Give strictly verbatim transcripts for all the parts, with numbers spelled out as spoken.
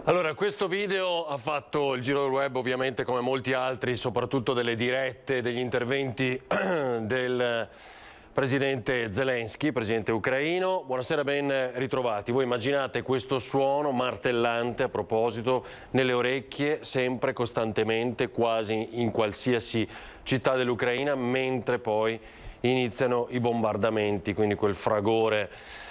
Allora, questo video ha fatto il giro del web, ovviamente come molti altri, soprattutto delle dirette, degli interventi del presidente Zelensky, presidente ucraino. Buonasera, ben ritrovati. Voi immaginate questo suono martellante, a proposito, nelle orecchie, sempre, costantemente, quasi in qualsiasi città dell'Ucraina, mentre poi iniziano i bombardamenti, quindi quel fragore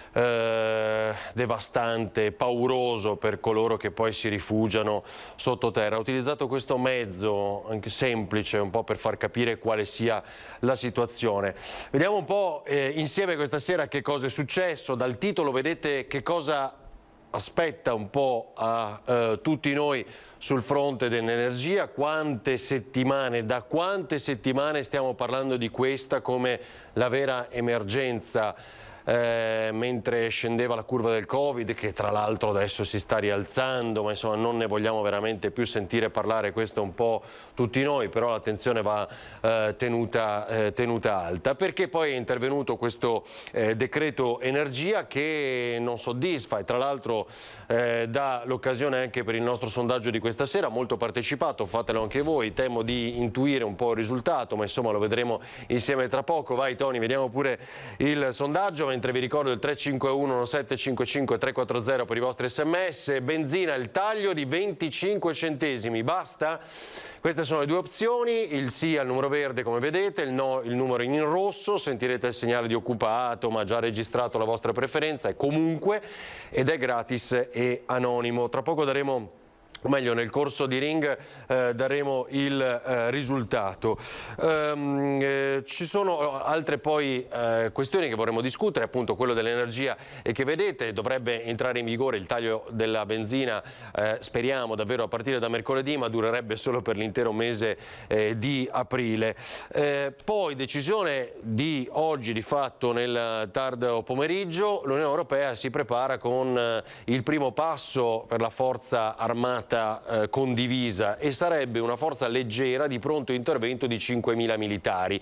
Eh, devastante, pauroso per coloro che poi si rifugiano sottoterra. Ho utilizzato questo mezzo anche semplice un po' per far capire quale sia la situazione. Vediamo un po' eh, insieme questa sera che cosa è successo. Dal titolo vedete che cosa aspetta un po' a eh, tutti noi sul fronte dell'energia. Quante settimane, da quante settimane stiamo parlando di questa come la vera emergenza, Eh, mentre scendeva la curva del Covid, che tra l'altro adesso si sta rialzando, ma insomma non ne vogliamo veramente più sentire parlare, questo un po' tutti noi, però l'attenzione va eh, tenuta, eh, tenuta alta, perché poi è intervenuto questo eh, decreto energia che non soddisfa e tra l'altro eh, dà l'occasione anche per il nostro sondaggio di questa sera, molto partecipato, fatelo anche voi, temo di intuire un po' il risultato, ma insomma lo vedremo insieme tra poco. Vai Tony, vediamo pure il sondaggio. Mentre vi ricordo il tre cinque uno uno sette cinque cinque tre quattro zero per i vostri sms. Benzina, il taglio di venticinque centesimi, basta? Queste sono le due opzioni, il sì al numero verde come vedete, il no il numero in rosso, sentirete il segnale di occupato ma già registrato la vostra preferenza, è comunque, ed è gratis e anonimo. Tra poco daremo, o meglio nel corso di Ring eh, daremo il eh, risultato. Um, eh, ci sono altre poi eh, questioni che vorremmo discutere, appunto quello dell'energia, e che vedete dovrebbe entrare in vigore il taglio della benzina, eh, speriamo davvero a partire da mercoledì, ma durerebbe solo per l'intero mese eh, di aprile. Eh, poi decisione di oggi, di fatto nel tardo pomeriggio, l'Unione Europea si prepara con eh, il primo passo per la forza armata Eh, condivisa, e sarebbe una forza leggera di pronto intervento di cinquemila militari.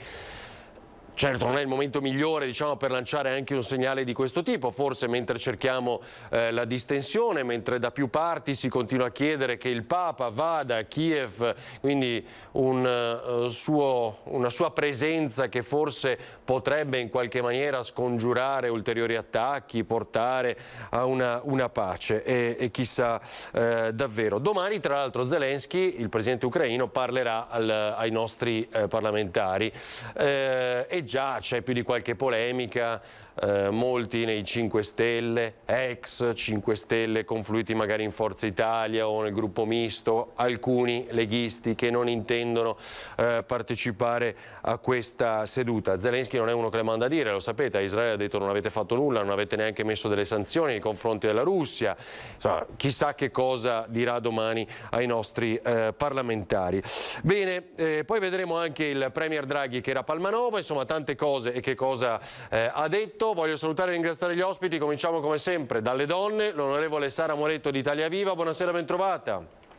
Certo non è il momento migliore, diciamo, per lanciare anche un segnale di questo tipo, forse mentre cerchiamo eh, la distensione, mentre da più parti si continua a chiedere che il Papa vada a Kiev, quindi un, uh, suo, una sua presenza che forse potrebbe in qualche maniera scongiurare ulteriori attacchi, portare a una, una pace, e, e chissà eh, davvero. Domani tra l'altro Zelensky, il presidente ucraino, parlerà al, ai nostri eh, parlamentari eh, e già c'è più di qualche polemica, eh, molti nei cinque Stelle, ex cinque Stelle confluiti magari in Forza Italia o nel gruppo misto, alcuni leghisti che non intendono eh, partecipare a questa seduta. Zelensky non è uno che le manda a dire, lo sapete, a Israele ha detto non avete fatto nulla, non avete neanche messo delle sanzioni nei confronti della Russia, insomma, chissà che cosa dirà domani ai nostri eh, parlamentari. Bene, eh, poi vedremo anche il Premier Draghi che era a Palmanova, insomma tante cose, e che cosa eh, ha detto. Voglio salutare e ringraziare gli ospiti, cominciamo come sempre dalle donne, l'onorevole Sara Moretto di Italia Viva, buonasera, bentrovata.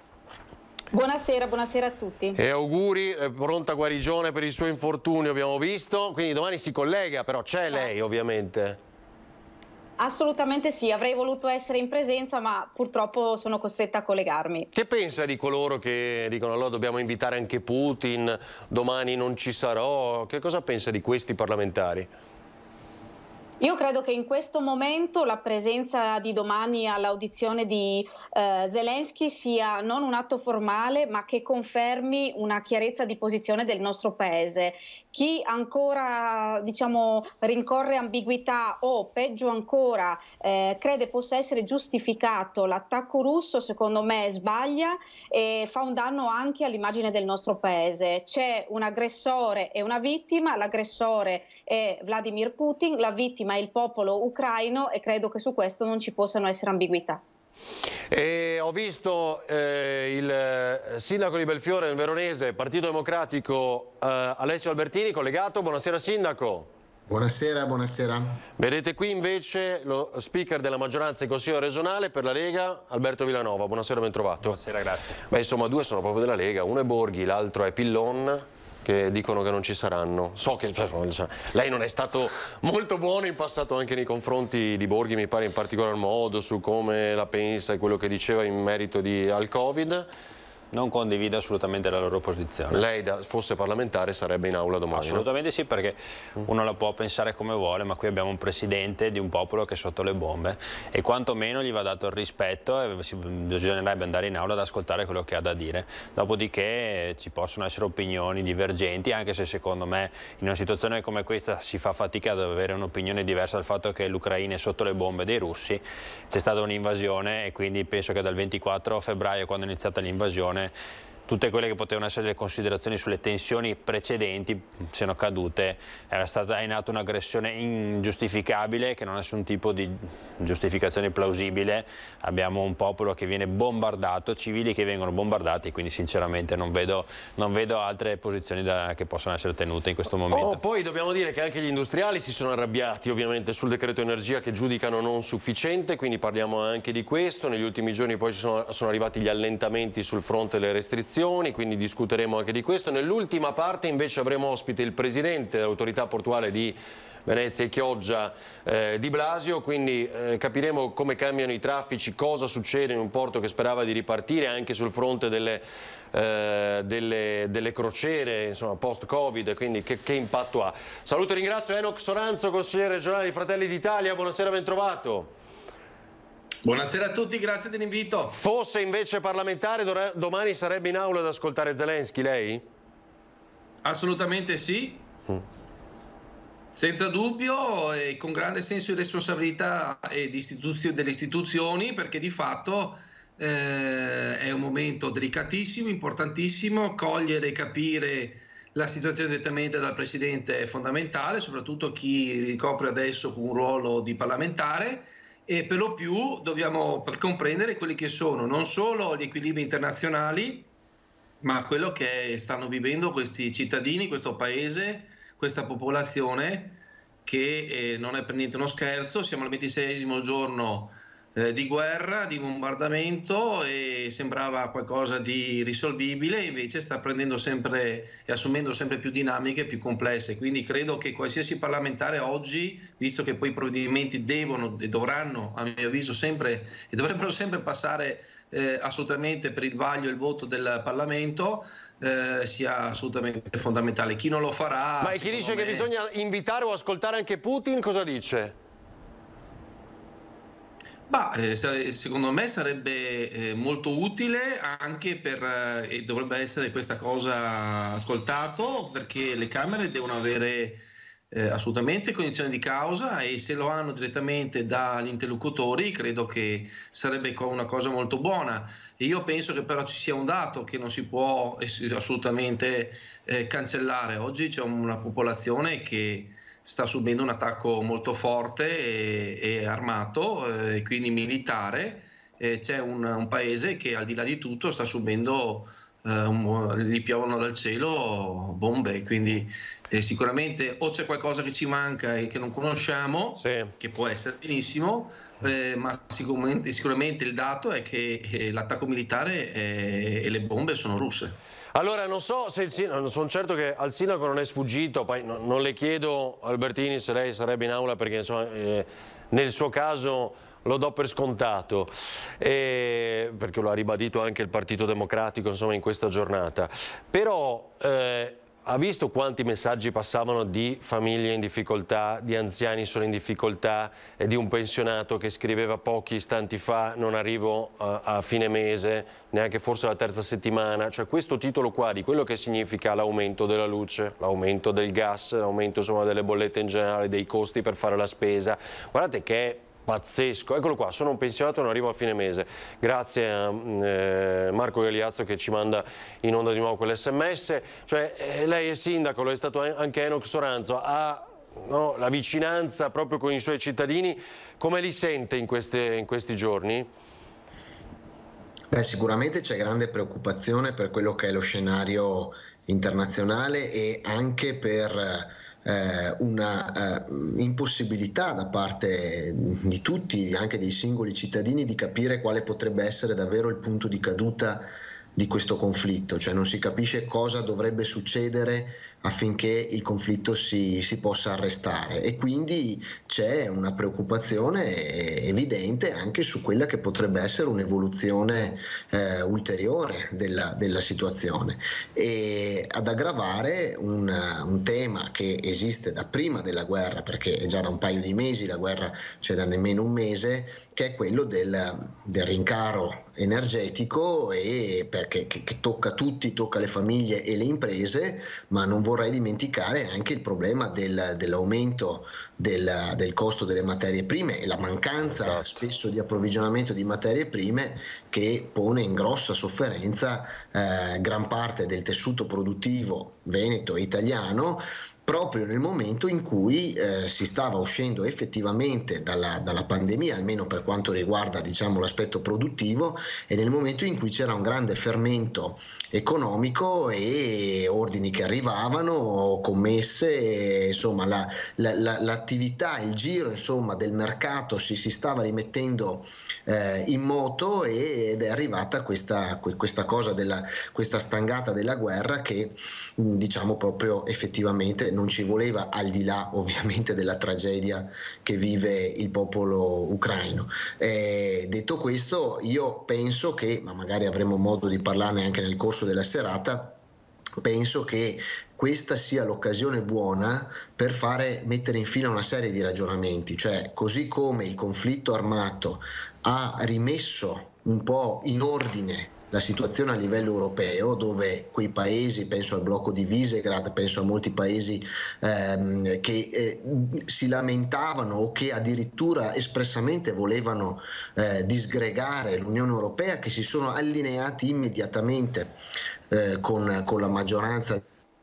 Buonasera, buonasera a tutti. E auguri, eh, pronta guarigione per il suo infortunio, abbiamo visto, quindi domani si collega, però c'è lei ovviamente. Assolutamente sì, avrei voluto essere in presenza ma purtroppo sono costretta a collegarmi. Che pensa di coloro che dicono allora dobbiamo invitare anche Putin, domani non ci sarò, che cosa pensa di questi parlamentari? Io credo che in questo momento la presenza di domani all'audizione di eh, Zelensky sia non un atto formale, ma che confermi una chiarezza di posizione del nostro paese. Chi ancora, diciamo, rincorre ambiguità o peggio ancora eh, crede possa essere giustificato l'attacco russo, secondo me sbaglia e fa un danno anche all'immagine del nostro paese. C'è un aggressore e una vittima, l'aggressore è Vladimir Putin, la vittima è il popolo ucraino, e credo che su questo non ci possano essere ambiguità. E ho visto eh, il sindaco di Belfiore nel Veronese, Partito Democratico, eh, Alessio Albertini, collegato. Buonasera sindaco. Buonasera, buonasera. Vedete qui invece lo speaker della maggioranza in Consiglio regionale per la Lega, Alberto Villanova. Buonasera, ben trovato. Buonasera, grazie. Beh, insomma, due sono proprio della Lega, uno è Borghi, l'altro è Pillon. che dicono che non ci saranno. So che cioè, lei non è stato molto buono in passato anche nei confronti di Borghi, mi pare in particolar modo, su come la pensa e quello che diceva in merito di, al Covid. Non condivido assolutamente la loro posizione. Lei, da, fosse parlamentare, sarebbe in aula domani? Assolutamente sì, perché uno la può pensare come vuole, ma qui abbiamo un presidente di un popolo che è sotto le bombe e quantomeno gli va dato il rispetto e bisognerebbe andare in aula ad ascoltare quello che ha da dire. Dopodiché ci possono essere opinioni divergenti, anche se secondo me in una situazione come questa si fa fatica ad avere un'opinione diversa dal fatto che l'Ucraina è sotto le bombe dei russi. C'è stata un'invasione e quindi penso che dal ventiquattro febbraio, quando è iniziata l'invasione, tutte quelle che potevano essere le considerazioni sulle tensioni precedenti siano cadute. Era stata in atto un'aggressione ingiustificabile che non ha nessun tipo di giustificazione plausibile. Abbiamo un popolo che viene bombardato, civili che vengono bombardati, quindi sinceramente non vedo, non vedo altre posizioni da, che possano essere tenute in questo momento. Oh, poi dobbiamo dire che anche gli industriali si sono arrabbiati ovviamente sul decreto energia, che giudicano non sufficiente, quindi parliamo anche di questo. Negli ultimi giorni poi ci sono, sono arrivati gli allentamenti sul fronte delle restrizioni, quindi discuteremo anche di questo. Nell'ultima parte invece avremo ospite il presidente dell'autorità portuale di Venezia e Chioggia, eh, Di Blasio, quindi eh, capiremo come cambiano i traffici, cosa succede in un porto che sperava di ripartire, anche sul fronte delle, eh, delle, delle crociere, insomma post-Covid, quindi che, che impatto ha. Saluto e ringrazio Enoch Soranzo, consigliere regionale di Fratelli d'Italia, buonasera, ben trovato. Buonasera a tutti, grazie dell'invito. Fosse invece parlamentare, domani sarebbe in aula ad ascoltare Zelensky, lei? Assolutamente sì, mm. senza dubbio e con grande senso di responsabilità e di istituzio, delle istituzioni, perché di fatto eh, è un momento delicatissimo, importantissimo. Cogliere e capire la situazione direttamente dal Presidente è fondamentale, soprattutto chi ricopre adesso un ruolo di parlamentare. E per lo più dobbiamo comprendere quelli che sono non solo gli equilibri internazionali, ma quello che stanno vivendo questi cittadini, questo paese, questa popolazione, che eh, non è per niente uno scherzo. Siamo al ventiseiesimo giorno eh, di guerra, di bombardamento, e sembrava qualcosa di risolvibile, invece sta prendendo sempre e assumendo sempre più dinamiche più complesse. Quindi credo che qualsiasi parlamentare oggi, visto che poi i provvedimenti devono e dovranno, a mio avviso, sempre e dovrebbero sempre passare eh, assolutamente per il vaglio e il voto del Parlamento, eh, sia assolutamente fondamentale. Chi non lo farà... Ma chi dice me... che bisogna invitare o ascoltare anche Putin, cosa dice? Bah, eh, secondo me sarebbe eh, molto utile anche per, eh, e dovrebbe essere questa cosa ascoltato, perché le Camere devono avere eh, assolutamente cognizione di causa, e se lo hanno direttamente dagli interlocutori credo che sarebbe una cosa molto buona. E io penso che però ci sia un dato che non si può assolutamente eh, cancellare. Oggi c'è una popolazione che sta subendo un attacco molto forte e, e armato, e eh, quindi militare. Eh, c'è un, un paese che al di là di tutto sta subendo, eh, un, gli piovono dal cielo bombe, quindi eh, sicuramente o c'è qualcosa che ci manca e che non conosciamo, sì, che può essere benissimo, eh, ma sicuramente, sicuramente il dato è che eh, l'attacco militare è, e le bombe sono russe. Allora, non so se il sindaco, sono certo che al sindaco non è sfuggito, poi no, non le chiedo, Albertini, se lei sarebbe in aula, perché insomma, eh, nel suo caso lo do per scontato, eh, perché lo ha ribadito anche il Partito Democratico, insomma, in questa giornata. Però eh, ha visto quanti messaggi passavano di famiglie in difficoltà, di anziani solo in difficoltà, e di un pensionato che scriveva pochi istanti fa: non arrivo a, a fine mese, neanche forse la terza settimana. Cioè questo titolo qua di quello che significa l'aumento della luce, l'aumento del gas, l'aumento insomma delle bollette in generale, dei costi per fare la spesa. Guardate che è pazzesco. Eccolo qua, sono un pensionato e non arrivo a fine mese. Grazie a eh, Marco Galeazzo che ci manda in onda di nuovo quell'sms. Cioè eh, lei è sindaco, lo è stato anche Enoch Soranzo, ha no, la vicinanza proprio con i suoi cittadini. Come li sente in, queste, in questi giorni? Beh, sicuramente c'è grande preoccupazione per quello che è lo scenario internazionale e anche per Eh, una eh, impossibilità da parte di tutti, anche dei singoli cittadini, di capire quale potrebbe essere davvero il punto di caduta di questo conflitto, cioè non si capisce cosa dovrebbe succedere affinché il conflitto si, si possa arrestare, e quindi c'è una preoccupazione evidente anche su quella che potrebbe essere un'evoluzione eh, ulteriore della, della situazione, e ad aggravare un, un tema che esiste da prima della guerra, perché è già da un paio di mesi la guerra, c'è da nemmeno un mese, che è quello del, del rincaro energetico, e perché che, che tocca tutti, tocca le famiglie e le imprese, ma non vorrei dimenticare anche il problema del, dell'aumento del, del costo delle materie prime e la mancanza esatto. spesso di approvvigionamento di materie prime, che pone in grossa sofferenza eh, gran parte del tessuto produttivo veneto e italiano, proprio nel momento in cui eh, si stava uscendo effettivamente dalla, dalla pandemia, almeno per quanto riguarda, diciamo, l'aspetto produttivo, e nel momento in cui c'era un grande fermento economico e ordini che arrivavano, commesse, insomma la, la, la, l'attività, il giro, insomma, del mercato si, si stava rimettendo eh, in moto, ed è arrivata questa, questa cosa della, questa stangata della guerra che, diciamo, proprio effettivamente non ci voleva, al di là ovviamente della tragedia che vive il popolo ucraino. Eh, detto questo, io penso che, ma magari avremo modo di parlarne anche nel corso della serata, penso che questa sia l'occasione buona per fare mettere in fila una serie di ragionamenti, cioè così come il conflitto armato ha rimesso un po' in ordine la situazione a livello europeo, dove quei paesi, penso al blocco di Visegrad, penso a molti paesi ehm, che eh, si lamentavano o che addirittura espressamente volevano eh, disgregare l'Unione Europea, che si sono allineati immediatamente eh, con, con la maggioranza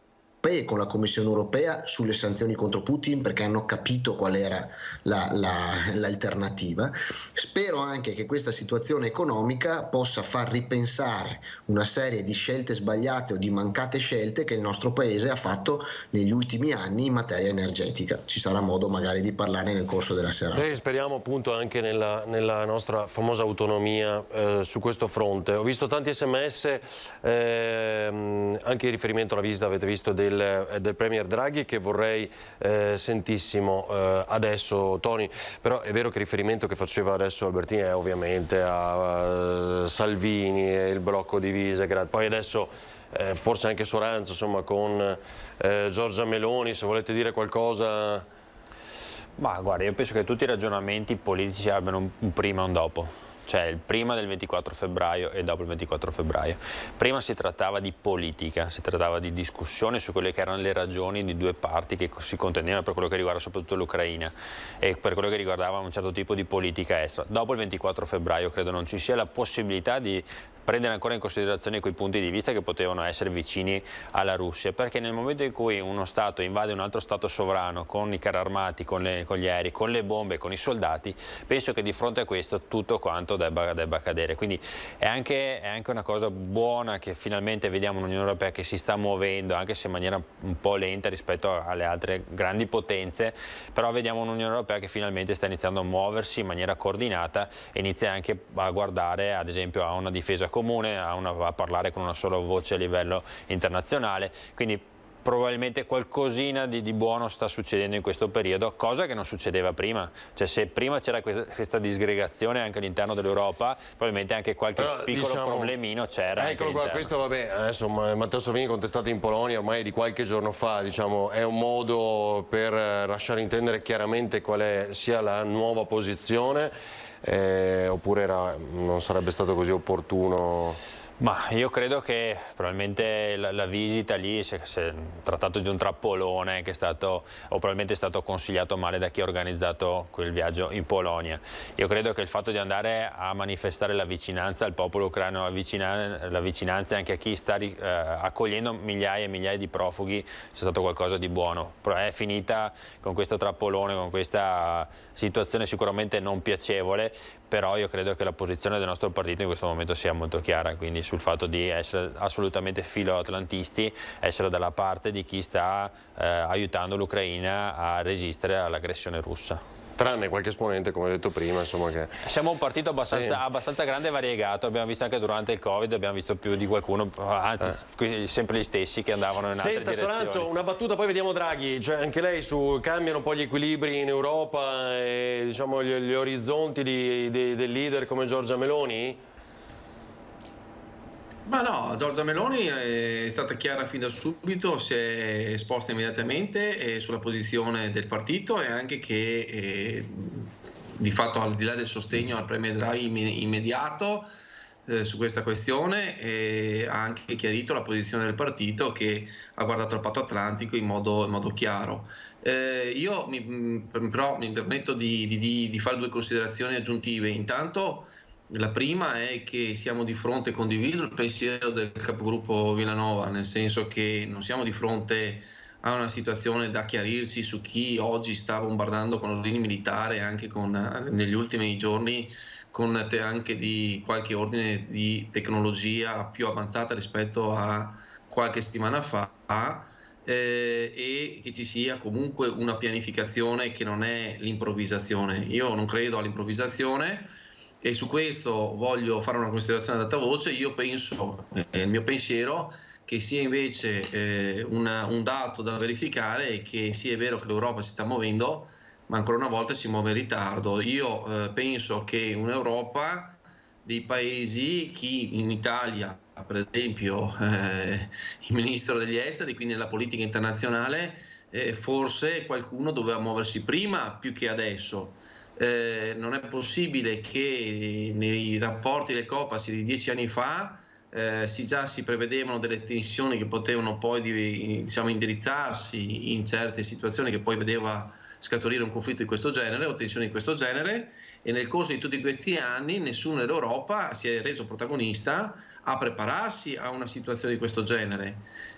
e con la Commissione Europea sulle sanzioni contro Putin, perché hanno capito qual era la, la, l'alternativa. Spero anche che questa situazione economica possa far ripensare una serie di scelte sbagliate o di mancate scelte che il nostro Paese ha fatto negli ultimi anni in materia energetica. Ci sarà modo magari di parlarne nel corso della serata. Noi speriamo appunto anche nella, nella nostra famosa autonomia eh, su questo fronte. Ho visto tanti sms, eh, anche in riferimento alla visita, avete visto, del del Premier Draghi, che vorrei eh, sentissimo eh, adesso, Tony. Però è vero che il riferimento che faceva adesso Albertini è ovviamente a, a Salvini e il blocco di Visegrad, poi adesso eh, forse anche Soranzo, insomma, con eh, Giorgia Meloni, se volete dire qualcosa. Ma guarda, io penso che tutti i ragionamenti politici abbiano un, un prima e un dopo. Cioè il prima del ventiquattro febbraio e dopo il ventiquattro febbraio. Prima si trattava di politica, si trattava di discussione su quelle che erano le ragioni di due parti che si contendevano per quello che riguarda soprattutto l'Ucraina e per quello che riguardava un certo tipo di politica estera. Dopo il ventiquattro febbraio credo non ci sia la possibilità di prendere ancora in considerazione quei punti di vista che potevano essere vicini alla Russia, perché nel momento in cui uno Stato invade un altro Stato sovrano con i carri armati, con, le, con gli aerei, con le bombe, con i soldati, penso che di fronte a questo tutto quanto debba, debba cadere. Quindi è anche, è anche una cosa buona che finalmente vediamo un'Unione Europea che si sta muovendo, anche se in maniera un po' lenta rispetto alle altre grandi potenze, però vediamo un'Unione Europea che finalmente sta iniziando a muoversi in maniera coordinata e inizia anche a guardare ad esempio a una difesa comune, a, una, a parlare con una sola voce a livello internazionale, quindi probabilmente qualcosina di, di buono sta succedendo in questo periodo, cosa che non succedeva prima. Cioè se prima c'era questa, questa disgregazione anche all'interno dell'Europa, probabilmente anche qualche Però, piccolo diciamo, problemino c'era. Eccolo qua, questo vabbè, adesso Matteo Salvini contestato in Polonia ormai di qualche giorno fa, diciamo, è un modo per lasciare intendere chiaramente qual è sia la nuova posizione, eh, oppure era, non sarebbe stato così opportuno? Ma io credo che probabilmente la, la visita lì si è trattato di un trappolone che è stato, o probabilmente è stato consigliato male da chi ha organizzato quel viaggio in Polonia. Io credo che il fatto di andare a manifestare la vicinanza al popolo ucraino, la vicinanza anche a chi sta eh, accogliendo migliaia e migliaia di profughi, sia stato qualcosa di buono. Però è finita con questo trappolone, con questa situazione sicuramente non piacevole, però io credo che la posizione del nostro partito in questo momento sia molto chiara, quindi sul fatto di essere assolutamente filo-atlantisti, essere dalla parte di chi sta eh, aiutando l'Ucraina a resistere all'aggressione russa. tranne qualche esponente, come ho detto prima, insomma che... Siamo un partito abbastanza, sì. abbastanza grande e variegato, abbiamo visto anche durante il Covid, abbiamo visto più di qualcuno, anzi eh. sempre gli stessi che andavano in altre Senta, direzioni. Soranzo, una battuta, poi vediamo Draghi, cioè anche lei su cambiano un po' gli equilibri in Europa e diciamo gli, gli orizzonti di, di, del leader come Giorgia Meloni? Ma no, Giorgia Meloni è stata chiara fin da subito, si è esposta immediatamente sulla posizione del partito e anche che eh, di fatto al di là del sostegno al premier Draghi immediato eh, su questa questione eh, ha anche chiarito la posizione del partito che ha guardato al patto atlantico in modo, in modo chiaro. Eh, io mi, però mi permetto di, di, di fare due considerazioni aggiuntive. Intanto la prima è che siamo di fronte, condivido il pensiero del capogruppo Villanova, nel senso che non siamo di fronte a una situazione da chiarirci su chi oggi sta bombardando con ordini militari, anche con, negli ultimi giorni con anche di qualche ordine di tecnologia più avanzata rispetto a qualche settimana fa, eh, e che ci sia comunque una pianificazione che non è l'improvvisazione. Io non credo all'improvvisazione. E su questo voglio fare una considerazione ad alta voce. Io penso, è il mio pensiero, che sia invece eh, una, un dato da verificare è che sì, è vero che l'Europa si sta muovendo, ma ancora una volta si muove in ritardo. Io eh, penso che un'Europa dei paesi, chi in Italia, per esempio eh, il ministro degli esteri, quindi nella politica internazionale, eh, forse qualcuno doveva muoversi prima più che adesso. Eh, non è possibile che nei rapporti del Copasir di dieci anni fa eh, si già si prevedevano delle tensioni che potevano poi diciamo, indirizzarsi in certe situazioni che poi vedeva scaturire un conflitto di questo genere o tensioni di questo genere, e nel corso di tutti questi anni nessuno dell'Europa si è reso protagonista a prepararsi a una situazione di questo genere.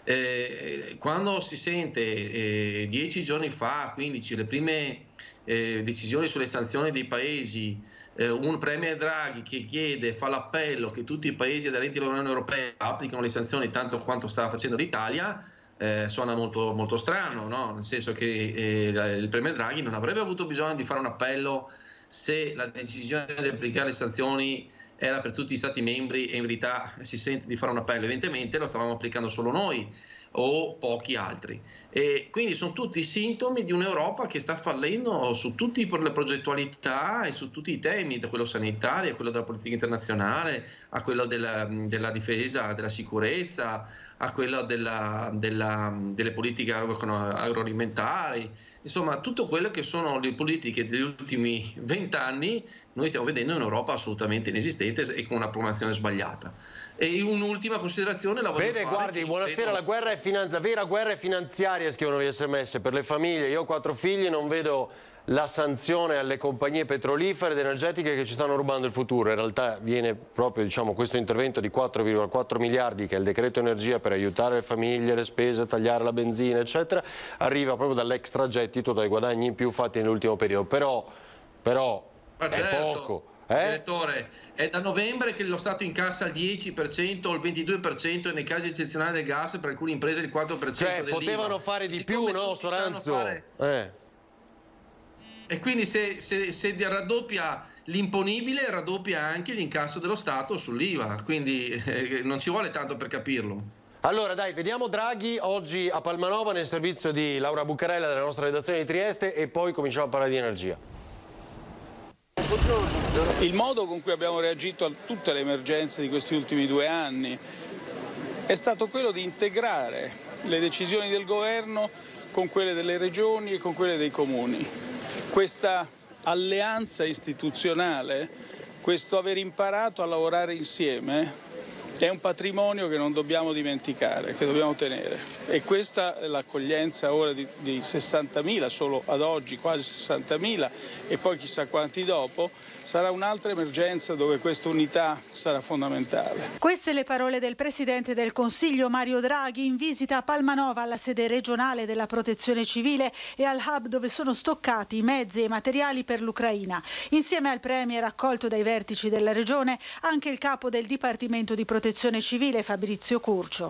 Eh, quando si sente eh, dieci giorni fa, quindici, le prime eh, decisioni sulle sanzioni dei paesi, eh, un premier Draghi che chiede, fa l'appello che tutti i paesi aderenti all'Unione Europea applicano le sanzioni tanto quanto stava facendo l'Italia, Eh, suona molto, molto strano, no? Nel senso che eh, il premier Draghi non avrebbe avuto bisogno di fare un appello se la decisione di applicare le sanzioni era per tutti gli stati membri e in verità si sente di fare un appello. Evidentemente lo stavamo applicando solo noi o pochi altri, e quindi sono tutti sintomi di un'Europa che sta fallendo su tutte le progettualità e su tutti i temi, da quello sanitario a quello della politica internazionale a quello della, della difesa, della sicurezza, a quello della, della, delle politiche agroalimentari, insomma tutto quello che sono le politiche degli ultimi vent'anni. Noi stiamo vedendo un'Europa assolutamente inesistente e con una programmazione sbagliata. E un'ultima considerazione la voglio Vede, fare. guardi, buonasera, la, guerra è la vera guerra è finanziaria, scrivono gli sms per le famiglie. Io ho quattro figli, non vedo la sanzione alle compagnie petrolifere ed energetiche che ci stanno rubando il futuro. In realtà viene proprio, diciamo, questo intervento di quattro virgola quattro miliardi, che è il decreto energia per aiutare le famiglie, le spese, tagliare la benzina, eccetera, arriva proprio dall'extragettito, dai guadagni in più fatti nell'ultimo periodo. Però, però Ma certo. è poco. Eh? Direttore, è da novembre che lo Stato incassa il dieci per cento o il ventidue per cento e nei casi eccezionali del gas, per alcune imprese il quattro per cento. Cioè, potevano fare di più, no, Soranzo? Fare... Eh. E quindi se, se, se raddoppia l'imponibile, raddoppia anche l'incasso dello Stato sull'I V A, quindi eh, non ci vuole tanto per capirlo. Allora dai, vediamo Draghi oggi a Palmanova nel servizio di Laura Buccarella della nostra redazione di Trieste e poi cominciamo a parlare di energia. Il modo con cui abbiamo reagito a tutte le emergenze di questi ultimi due anni è stato quello di integrare le decisioni del governo con quelle delle regioni e con quelle dei comuni. Questa alleanza istituzionale, questo aver imparato a lavorare insieme, è un patrimonio che non dobbiamo dimenticare, che dobbiamo tenere. E questa è l'accoglienza ora di, di sessantamila, solo ad oggi quasi sessantamila, e poi chissà quanti dopo, sarà un'altra emergenza dove questa unità sarà fondamentale. Queste le parole del Presidente del Consiglio Mario Draghi in visita a Palmanova, alla sede regionale della Protezione Civile e al hub dove sono stoccati i mezzi e i materiali per l'Ucraina. Insieme al Premier, accolto dai vertici della regione, anche il capo del Dipartimento di Protezione Civile Fabrizio Curcio.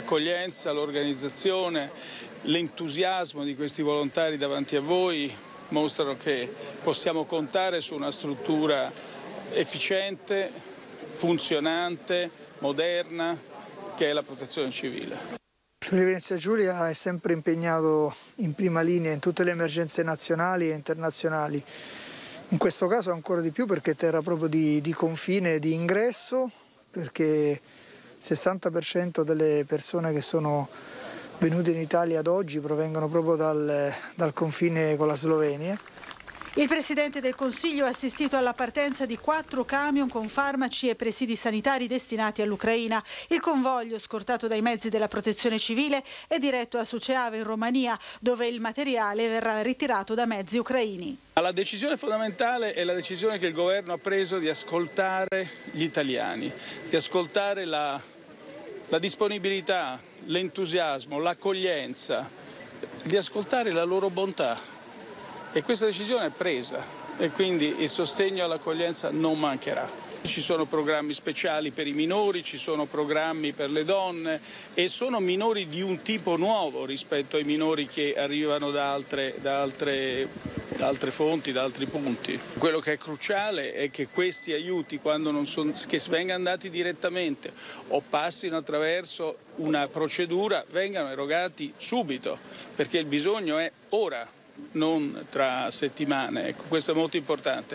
L'accoglienza, l'organizzazione, l'entusiasmo di questi volontari davanti a voi mostrano che possiamo contare su una struttura efficiente, funzionante, moderna, che è la Protezione Civile. Friuli Venezia Giulia è sempre impegnato in prima linea in tutte le emergenze nazionali e internazionali. In questo caso ancora di più perché è terra proprio di, di confine e di ingresso, perché il sessanta per cento delle persone che sono venute in Italia ad oggi provengono proprio dal, dal confine con la Slovenia. Il Presidente del Consiglio ha assistito alla partenza di quattro camion con farmaci e presidi sanitari destinati all'Ucraina. Il convoglio, scortato dai mezzi della Protezione Civile, è diretto a Suceava in Romania, dove il materiale verrà ritirato da mezzi ucraini. La decisione fondamentale è la decisione che il governo ha preso di ascoltare gli italiani, di ascoltare la, la disponibilità, l'entusiasmo, l'accoglienza, di ascoltare la loro bontà. E questa decisione è presa e quindi il sostegno all'accoglienza non mancherà. Ci sono programmi speciali per i minori, ci sono programmi per le donne e sono minori di un tipo nuovo rispetto ai minori che arrivano da altre, da altre, da altre fonti, da altri punti. Quello che è cruciale è che questi aiuti, quando non sono, che vengano dati direttamente o passino attraverso una procedura, vengano erogati subito, perché il bisogno è ora, non tra settimane, ecco, questo è molto importante.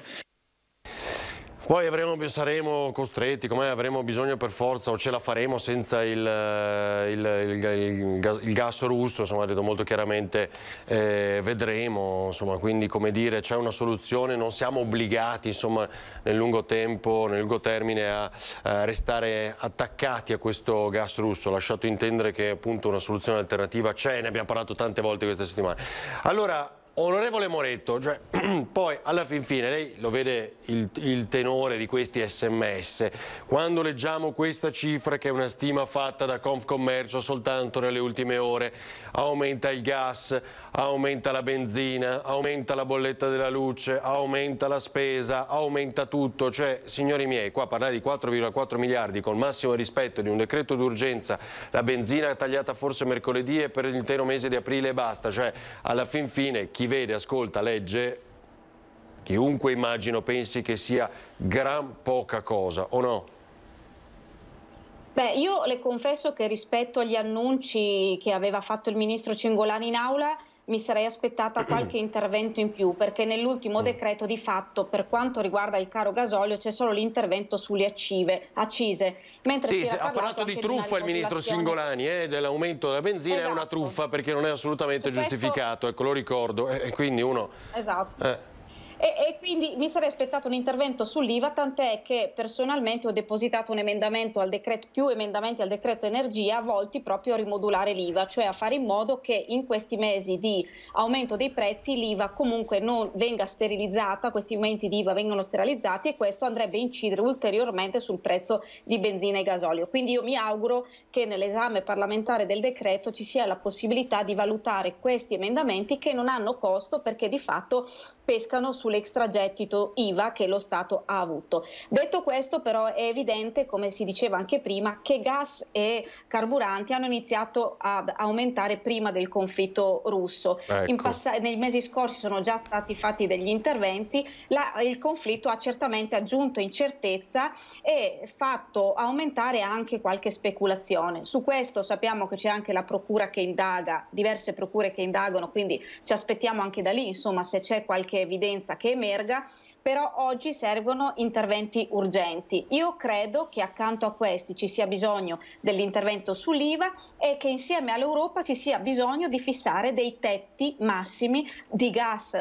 Poi avremo, saremo costretti, come avremo bisogno per forza o ce la faremo senza il, il, il, il, il gas russo, insomma, ha detto molto chiaramente, eh, vedremo, insomma, quindi come dire c'è una soluzione, non siamo obbligati insomma, nel lungo tempo, nel lungo termine a, a restare attaccati a questo gas russo, ho lasciato intendere che appunto una soluzione alternativa c'è, ne abbiamo parlato tante volte queste settimane. Allora, onorevole Moretto, cioè, poi alla fin fine lei lo vede il, il tenore di questi sms, quando leggiamo questa cifra che è una stima fatta da Confcommercio soltanto nelle ultime ore, aumenta il gas, aumenta la benzina, aumenta la bolletta della luce, aumenta la spesa, aumenta tutto, cioè signori miei qua parlare di quattro virgola quattro miliardi col massimo rispetto di un decreto d'urgenza, la benzina tagliata forse mercoledì e per l'intero mese di aprile e basta, cioè alla fin fine chi vede, ascolta, legge, chiunque immagino pensi che sia gran poca cosa, o no? Beh, io le confesso che rispetto agli annunci che aveva fatto il ministro Cingolani in aula mi sarei aspettata qualche intervento in più, perché nell'ultimo decreto di fatto per quanto riguarda il caro gasolio c'è solo l'intervento sulle accive, accise. Mentre sì, si era ha parlato di truffa il ministro Cingolani, eh, dell'aumento della benzina, esatto. È una truffa perché non è assolutamente Su giustificato, questo... ecco lo ricordo, e quindi uno... Esatto. Eh. E, e quindi mi sarei aspettato un intervento sull'I V A, tant'è che personalmente ho depositato un emendamento al decreto, più emendamenti al decreto energia volti proprio a rimodulare l'I V A, cioè a fare in modo che in questi mesi di aumento dei prezzi l'I V A comunque non venga sterilizzata, questi aumenti di I V A vengono sterilizzati, e questo andrebbe a incidere ulteriormente sul prezzo di benzina e gasolio. Quindi io mi auguro che nell'esame parlamentare del decreto ci sia la possibilità di valutare questi emendamenti che non hanno costo, perché di fatto pescano sull'extragettito I V A che lo Stato ha avuto. Detto questo, però, è evidente, come si diceva anche prima, che gas e carburanti hanno iniziato ad aumentare prima del conflitto russo. Ecco. In pass- nei mesi scorsi sono già stati fatti degli interventi, la, il conflitto ha certamente aggiunto incertezza e fatto aumentare anche qualche speculazione. Su questo sappiamo che c'è anche la procura che indaga, diverse procure che indagano, quindi ci aspettiamo anche da lì, insomma, se c'è qualche evidenza che emerga, però oggi servono interventi urgenti. Io credo che accanto a questi ci sia bisogno dell'intervento sull'I V A e che insieme all'Europa ci sia bisogno di fissare dei tetti massimi di gas,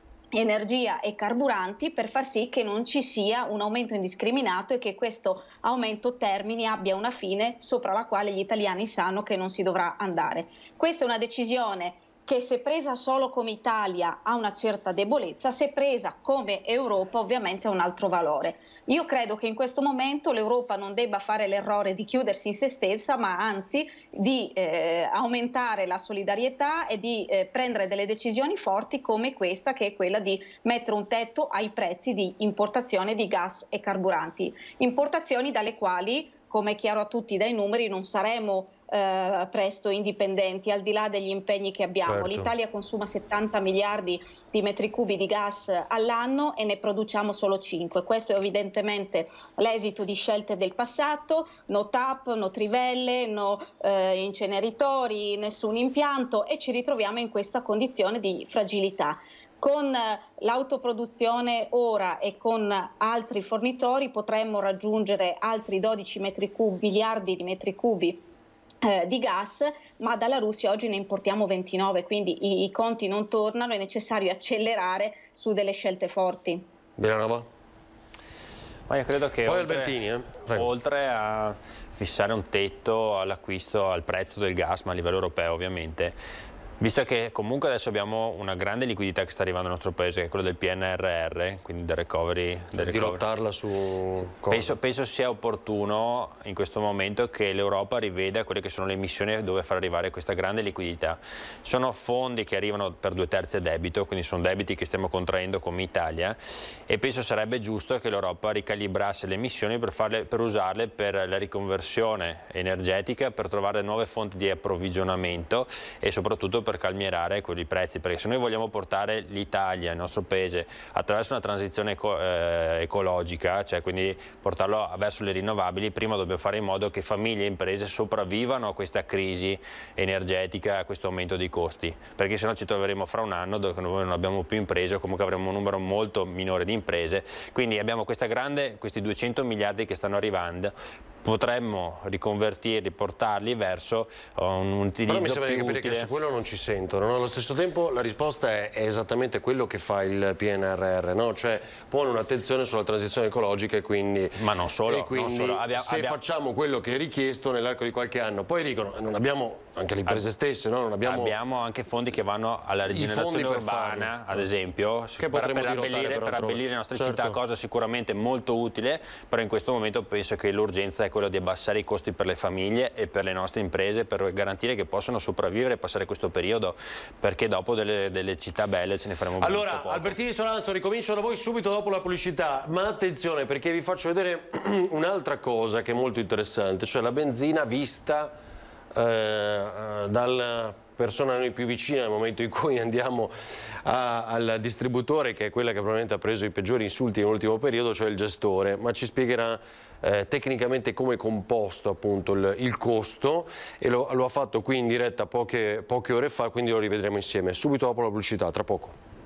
energia e carburanti per far sì che non ci sia un aumento indiscriminato e che questo aumento termini, abbia una fine sopra la quale gli italiani sanno che non si dovrà andare. Questa è una decisione che, se presa solo come Italia, ha una certa debolezza, se presa come Europa ovviamente ha un altro valore. Io credo che in questo momento l'Europa non debba fare l'errore di chiudersi in se stessa, ma anzi di eh, aumentare la solidarietà e di eh, prendere delle decisioni forti come questa, che è quella di mettere un tetto ai prezzi di importazione di gas e carburanti. Importazioni dalle quali, come è chiaro a tutti dai numeri, non saremo eh, presto indipendenti, al di là degli impegni che abbiamo. Certo. L'Italia consuma settanta miliardi di metri cubi di gas all'anno e ne produciamo solo cinque. Questo è evidentemente l'esito di scelte del passato: no T A P, no trivelle, no eh, inceneritori, nessun impianto, e ci ritroviamo in questa condizione di fragilità. Con l'autoproduzione ora e con altri fornitori potremmo raggiungere altri dodici metri cubi, miliardi di metri cubi eh, di gas, ma dalla Russia oggi ne importiamo ventinove, quindi i, i conti non tornano, è necessario accelerare su delle scelte forti. Milanova? Ma io credo che Poi oltre, Albertini, eh? oltre a fissare un tetto all'acquisto, al prezzo del gas, ma a livello europeo ovviamente, visto che comunque adesso abbiamo una grande liquidità che sta arrivando nel nostro paese, che è quella del P N R R, quindi del recovery, del Di lottarla su cosa? Penso, penso sia opportuno in questo momento che l'Europa riveda quelle che sono le emissioni dove far arrivare questa grande liquidità. Sono fondi che arrivano per due terzi a debito, quindi sono debiti che stiamo contraendo come Italia, e penso sarebbe giusto che l'Europa ricalibrasse le emissioni per, farle, per usarle per la riconversione energetica, per trovare nuove fonti di approvvigionamento e soprattutto per per calmierare quei prezzi, perché se noi vogliamo portare l'Italia, il nostro paese, attraverso una transizione eco, eh, ecologica, cioè quindi portarlo verso le rinnovabili, prima dobbiamo fare in modo che famiglie e imprese sopravvivano a questa crisi energetica, a questo aumento dei costi, perché se no ci troveremo fra un anno dove noi non abbiamo più imprese, o comunque avremo un numero molto minore di imprese. Quindi abbiamo questa grande, questi duecento miliardi che stanno arrivando, potremmo riconvertirli, portarli verso un utilizzo Però mi sembra più di capire utile. che su quello non ci sentono, no? Allo stesso tempo la risposta è, è esattamente quello che fa il P N R R, no? Cioè pone un'attenzione sulla transizione ecologica e quindi, Ma non solo, e quindi non solo. Abbia, se abbia... facciamo quello che è richiesto nell'arco di qualche anno, poi dicono non abbiamo, anche le imprese Ab stesse, no? non abbiamo... abbiamo anche fondi che vanno alla rigenerazione urbana, ad esempio, che per, per, abbellire, abbellire, per abbellire le nostre certo. città, cosa sicuramente molto utile, però in questo momento penso che l'urgenza è quella di abbassare i costi per le famiglie e per le nostre imprese, per garantire che possano sopravvivere e passare questo periodo, perché dopo delle, delle città belle ce ne faremo molto poco. Allora, Albertini, Soranzo, ricomincio da voi subito dopo la pubblicità, ma attenzione perché vi faccio vedere un'altra cosa che è molto interessante, cioè la benzina vista eh, dalla persona a noi più vicina nel momento in cui andiamo a, al distributore, che è quella che probabilmente ha preso i peggiori insulti nell'ultimo periodo, cioè il gestore, ma ci spiegherà Eh, tecnicamente come è composto appunto il, il costo, e lo, lo ha fatto qui in diretta poche, poche ore fa, quindi lo rivedremo insieme subito dopo la pubblicità, tra poco.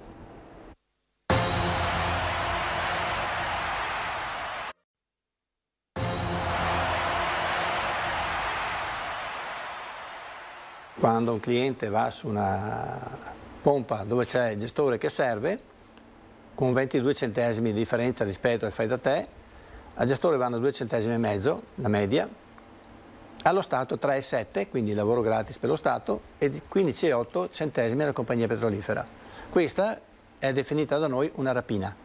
Quando un cliente va su una pompa dove c'è il gestore che serve, con ventidue centesimi di differenza rispetto al fai da te, al gestore vanno due centesimi e mezzo, la media, allo Stato tre virgola sette, quindi lavoro gratis per lo Stato, e quindici virgola otto centesimi alla compagnia petrolifera. Questa è definita da noi una rapina.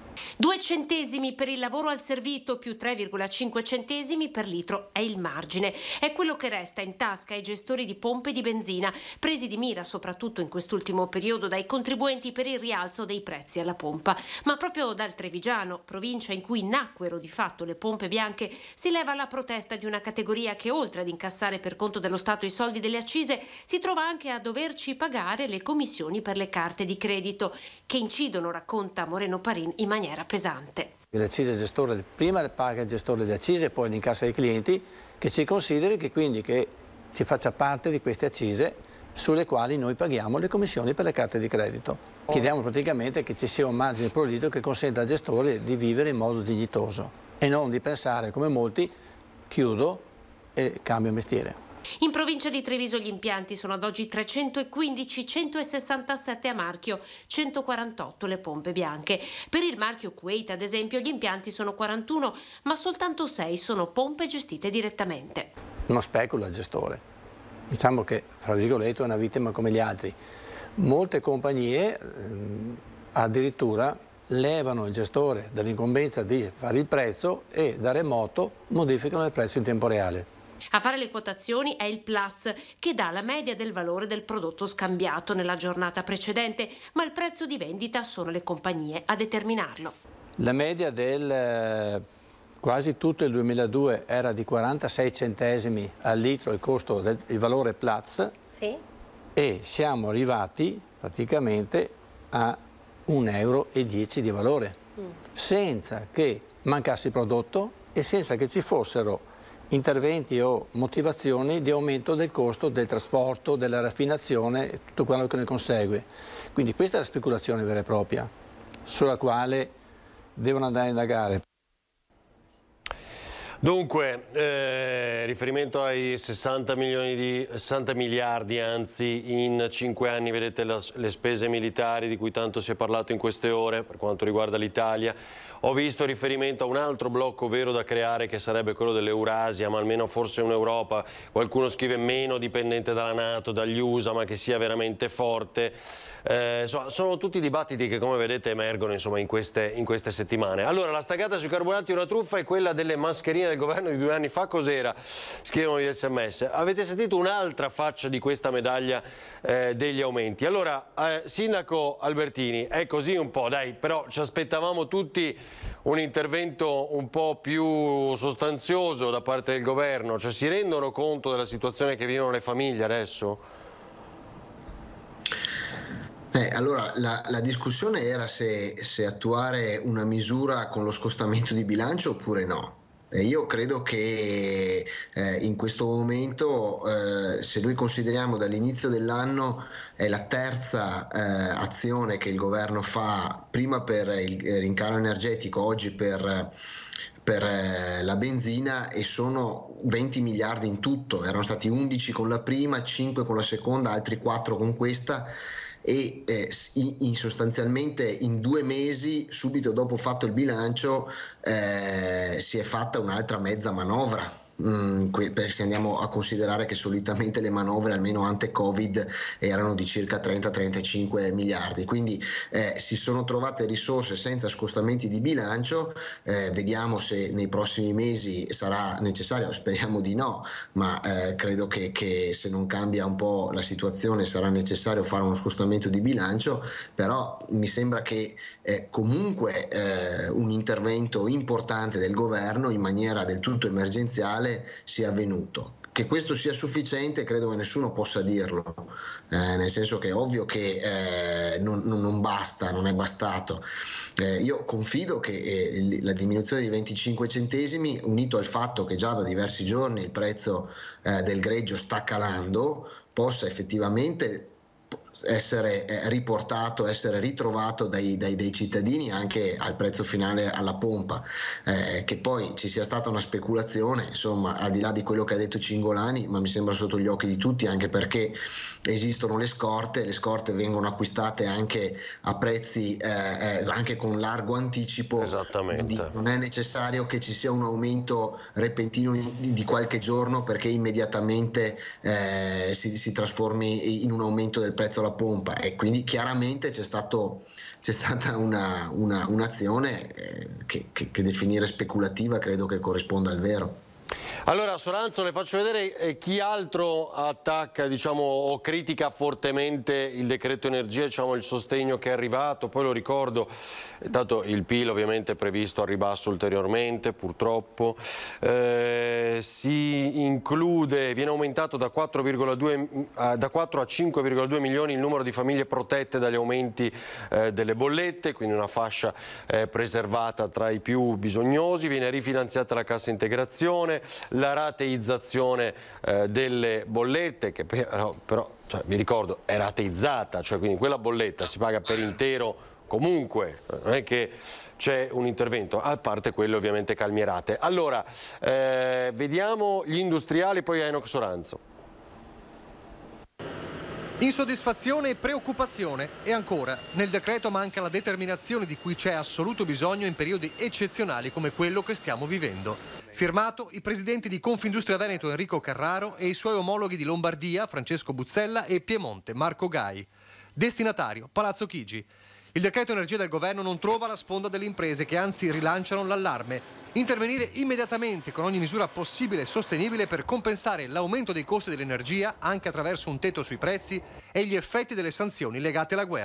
Due centesimi per il lavoro al servito più tre virgola cinque centesimi per litro è il margine. È quello che resta in tasca ai gestori di pompe di benzina, presi di mira soprattutto in quest'ultimo periodo dai contribuenti per il rialzo dei prezzi alla pompa. Ma proprio dal Trevigiano, provincia in cui nacquero di fatto le pompe bianche, si leva la protesta di una categoria che, oltre ad incassare per conto dello Stato i soldi delle accise, si trova anche a doverci pagare le commissioni per le carte di credito, che incidono, racconta Moreno Parin, in maniera pesante. Le accise gestore prima le paga il gestore delle accise e poi le incassa ai clienti, che ci consideri che quindi che ci faccia parte di queste accise sulle quali noi paghiamo le commissioni per le carte di credito. Chiediamo praticamente che ci sia un margine prolito che consenta al gestore di vivere in modo dignitoso e non di pensare come molti chiudo e cambio mestiere. In provincia di Treviso gli impianti sono ad oggi trecentoquindici, centosessantasette a marchio, centoquarantotto le pompe bianche. Per il marchio Kuwait, ad esempio, gli impianti sono quarantuno, ma soltanto sei sono pompe gestite direttamente. Non specula il gestore, diciamo che, fra virgolette, è una vittima come gli altri. Molte compagnie ehm, addirittura levano il gestore dall'incombenza di fare il prezzo e da remoto modificano il prezzo in tempo reale. A fare le quotazioni è il Platts, che dà la media del valore del prodotto scambiato nella giornata precedente, ma il prezzo di vendita sono le compagnie a determinarlo. La media del quasi tutto il duemiladue era di quarantasei centesimi al litro il costo del il valore Platts, sì. E siamo arrivati praticamente a un euro e dieci di valore, mm. senza che mancasse il prodotto e senza che ci fossero interventi o motivazioni di aumento del costo del trasporto, della raffinazione e tutto quello che ne consegue. Quindi questa è la speculazione vera e propria, sulla quale devono andare a indagare. Dunque, eh, riferimento ai sessanta milioni di, sessanta miliardi anzi in cinque anni, vedete la, le spese militari di cui tanto si è parlato in queste ore per quanto riguarda l'Italia. Ho visto riferimento a un altro blocco vero da creare che sarebbe quello dell'Eurasia, ma almeno forse un'Europa, qualcuno scrive meno dipendente dalla NATO, dagli U S A, ma che sia veramente forte. Eh, insomma, sono tutti dibattiti che come vedete emergono insomma, in, queste, in queste settimane. Allora, la stagata sui carburanti è una truffa e quella delle mascherine del governo di due anni fa cos'era? Scrivono gli sms. Avete sentito un'altra faccia di questa medaglia eh, degli aumenti. Allora, eh, Sindaco Albertini, è così un po', dai, però ci aspettavamo tutti un intervento un po' più sostanzioso da parte del governo, cioè si rendono conto della situazione che vivono le famiglie adesso? Eh, allora, la, la discussione era se, se attuare una misura con lo scostamento di bilancio oppure no. Eh, io credo che eh, in questo momento, eh, se noi consideriamo dall'inizio dell'anno, è la terza eh, azione che il governo fa, prima per il rincaro energetico, oggi per... per la benzina, e sono venti miliardi in tutto. Erano stati undici con la prima, cinque con la seconda, altri quattro con questa, e eh, in, sostanzialmente in due mesi, subito dopo fatto il bilancio, eh, si è fatta un'altra mezza manovra. Mm, se andiamo a considerare che solitamente le manovre almeno ante Covid erano di circa trenta trentacinque miliardi, quindi eh, si sono trovate risorse senza scostamenti di bilancio. Eh, vediamo se nei prossimi mesi sarà necessario, speriamo di no, ma eh, credo che, che se non cambia un po' la situazione sarà necessario fare uno scostamento di bilancio, però mi sembra che eh, comunque eh, un intervento importante del governo in maniera del tutto emergenziale sia avvenuto. Che questo sia sufficiente credo che nessuno possa dirlo, eh, nel senso che è ovvio che eh, non, non basta, non è bastato. Eh, io confido che eh, la diminuzione di venticinque centesimi, unito al fatto che già da diversi giorni il prezzo eh, del greggio sta calando, possa effettivamente essere riportato, essere ritrovato dai, dai, dai cittadini anche al prezzo finale alla pompa. Eh, che poi ci sia stata una speculazione, insomma, al di là di quello che ha detto Cingolani, ma mi sembra sotto gli occhi di tutti, anche perché esistono le scorte, le scorte vengono acquistate anche a prezzi eh, eh, anche con largo anticipo. Esattamente. Quindi non è necessario che ci sia un aumento repentino di, di qualche giorno perché immediatamente eh, si, si trasformi in un aumento del prezzo alla pompa, e quindi chiaramente c'è stato c'è stata una, una, un'azione eh, che, che, che definire speculativa credo che corrisponda al vero. Allora Soranzo, le faccio vedere eh, chi altro attacca, diciamo, o critica fortemente il decreto energia, diciamo, il sostegno che è arrivato. Poi lo ricordo, tanto il P I L ovviamente è previsto al ribasso ulteriormente, purtroppo. Eh, si include, viene aumentato da quattro virgola due da quattro a cinque virgola due milioni il numero di famiglie protette dagli aumenti eh, delle bollette, quindi una fascia eh, preservata tra i più bisognosi. Viene rifinanziata la cassa integrazione, la rateizzazione eh, delle bollette, che però, però cioè, vi ricordo è rateizzata, cioè quindi quella bolletta si paga per intero comunque, non è che c'è un intervento, a parte quelle ovviamente calmierate. Allora, eh, vediamo gli industriali, poi Enoch Soranzo. Insoddisfazione e preoccupazione, e ancora, nel decreto manca la determinazione di cui c'è assoluto bisogno in periodi eccezionali come quello che stiamo vivendo. Firmato i presidenti di Confindustria Veneto Enrico Carraro e i suoi omologhi di Lombardia Francesco Buzzella e Piemonte Marco Gai. Destinatario Palazzo Chigi. Il decreto energia del governo non trova la sponda delle imprese che anzi rilanciano l'allarme. Intervenire immediatamente con ogni misura possibile e sostenibile per compensare l'aumento dei costi dell'energia anche attraverso un tetto sui prezzi e gli effetti delle sanzioni legate alla guerra.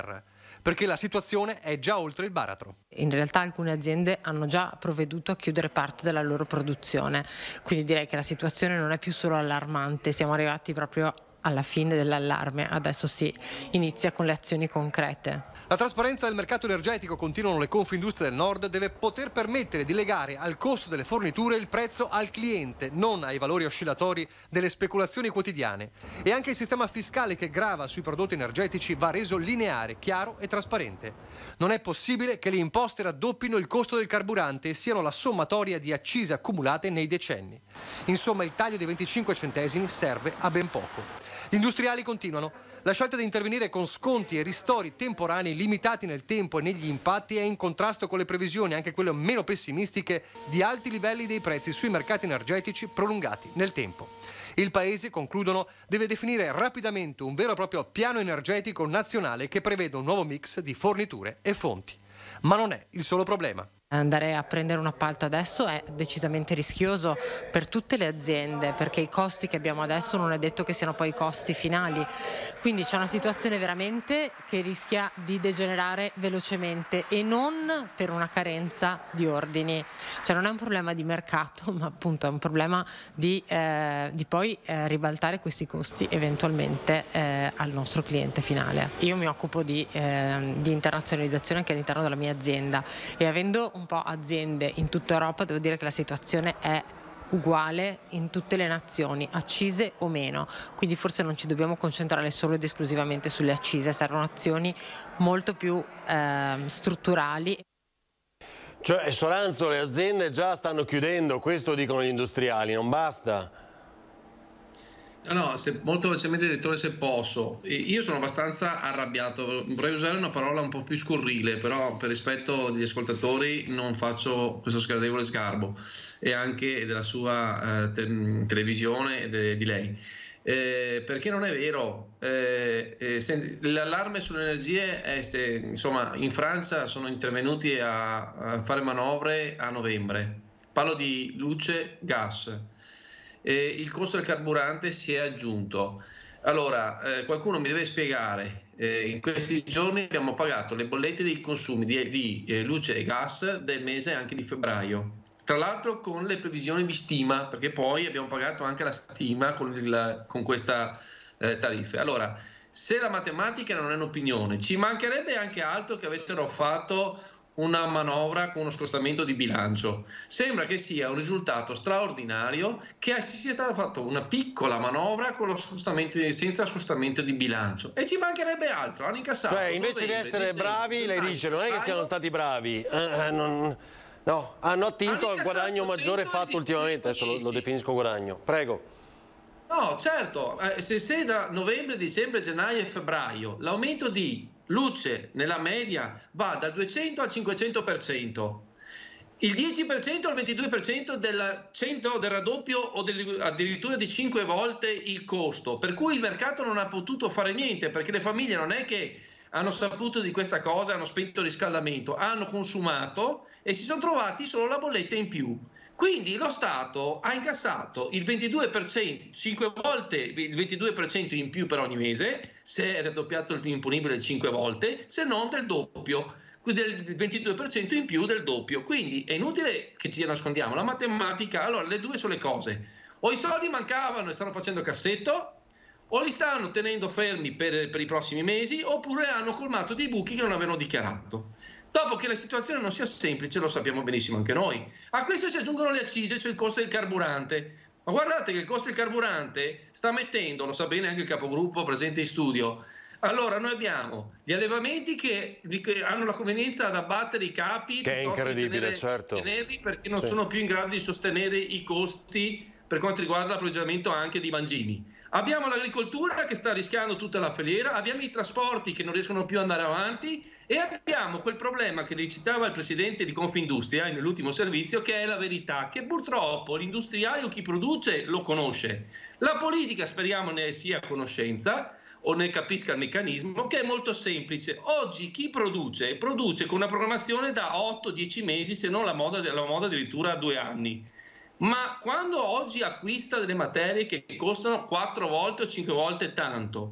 perché la situazione è già oltre il baratro. In realtà alcune aziende hanno già provveduto a chiudere parte della loro produzione, quindi direi che la situazione non è più solo allarmante, siamo arrivati proprio alla fine dell'allarme, adesso si inizia con le azioni concrete. La trasparenza del mercato energetico, continuano le Confindustrie del Nord, deve poter permettere di legare al costo delle forniture il prezzo al cliente, non ai valori oscillatori delle speculazioni quotidiane. E anche il sistema fiscale che grava sui prodotti energetici va reso lineare, chiaro e trasparente. Non è possibile che le imposte raddoppino il costo del carburante e siano la sommatoria di accise accumulate nei decenni. Insomma, il taglio dei venticinque centesimi serve a ben poco. Gli industriali continuano. La scelta di intervenire con sconti e ristori temporanei limitati nel tempo e negli impatti è in contrasto con le previsioni, anche quelle meno pessimistiche, di alti livelli dei prezzi sui mercati energetici prolungati nel tempo. Il Paese, concludono, deve definire rapidamente un vero e proprio piano energetico nazionale che preveda un nuovo mix di forniture e fonti. Ma non è il solo problema. Andare a prendere un appalto adesso è decisamente rischioso per tutte le aziende, perché i costi che abbiamo adesso non è detto che siano poi i costi finali, quindi c'è una situazione veramente che rischia di degenerare velocemente e non per una carenza di ordini, cioè non è un problema di mercato, ma appunto è un problema di, eh, di poi eh, ribaltare questi costi eventualmente eh, al nostro cliente finale. Io mi occupo di, eh, di internazionalizzazione anche all'interno della mia azienda e avendo un po' aziende in tutta Europa devo dire che la situazione è uguale in tutte le nazioni, accise o meno, quindi forse non ci dobbiamo concentrare solo ed esclusivamente sulle accise, servono azioni molto più eh, strutturali. Cioè, Soranzo, le aziende già stanno chiudendo, questo dicono gli industriali, non basta? No, no, se, molto velocemente, direttore, se posso. Io sono abbastanza arrabbiato, vorrei usare una parola un po' più scurrile, però per rispetto degli ascoltatori non faccio questo sgradevole sgarbo, e anche della sua eh, te televisione e de di lei. Eh, perché non è vero, eh, eh, l'allarme sulle energie, è, insomma, in Francia sono intervenuti a, a fare manovre a novembre, parlo di luce, gas. Eh, il costo del carburante si è aggiunto. Allora, eh, qualcuno mi deve spiegare, eh, in questi giorni abbiamo pagato le bollette dei consumi di, di eh, luce e gas del mese anche di febbraio, tra l'altro con le previsioni di stima, perché poi abbiamo pagato anche la stima con, il, con questa eh, tariffe. Allora, se la matematica non è un'opinione, ci mancherebbe anche altro che avessero fatto una manovra con uno scostamento di bilancio. Sembra che sia un risultato straordinario che si sia stata fatta una piccola manovra con lo scostamento di, senza scostamento di bilancio, e ci mancherebbe altro, hanno incassato. Cioè, invece novembre, di essere dicembre, bravi, lei dice non è che siano stati bravi, eh, non, no, hanno attinto al guadagno maggiore fatto ultimamente, adesso lo, lo definisco guadagno. Prego. No, certo, eh, se, se da novembre, dicembre, gennaio e febbraio l'aumento di luce nella media va dal duecento al cinquecento per cento, il dieci per cento al ventidue per cento del, cento del raddoppio o del, addirittura di cinque volte il costo, per cui il mercato non ha potuto fare niente, perché le famiglie non è che hanno saputo di questa cosa, hanno spento il riscaldamento, hanno consumato e si sono trovati solo la bolletta in più. Quindi lo Stato ha incassato il ventidue per cento, cinque volte il ventidue per cento in più per ogni mese, se è raddoppiato il più imponibile cinque volte, se non del doppio, del ventidue per cento in più del doppio. Quindi è inutile che ci nascondiamo, la matematica, allora le due sono le cose: o i soldi mancavano e stanno facendo cassetto, o li stanno tenendo fermi per, per i prossimi mesi, oppure hanno colmato dei buchi che non avevano dichiarato. Dopo che la situazione non sia semplice, lo sappiamo benissimo anche noi. A questo si aggiungono le accise, cioè il costo del carburante. Ma guardate che il costo del carburante sta mettendo, lo sa bene anche il capogruppo presente in studio. Allora noi abbiamo gli allevamenti che, che hanno la convenienza ad abbattere i capi, che è incredibile, tenere, certo, tenerli perché non sì. sono più in grado di sostenere i costi per quanto riguarda l'approvvigionamento anche di mangimi. Abbiamo l'agricoltura che sta rischiando tutta la filiera, abbiamo i trasporti che non riescono più ad andare avanti, e abbiamo quel problema che citava il presidente di Confindustria nell'ultimo servizio, che è la verità, che purtroppo l'industriale o chi produce lo conosce. La politica speriamo ne sia a conoscenza o ne capisca il meccanismo, che è molto semplice. Oggi chi produce, produce con una programmazione da otto dieci mesi, se non la moda, la moda addirittura due anni. Ma quando oggi acquista delle materie che costano quattro volte o cinque volte tanto,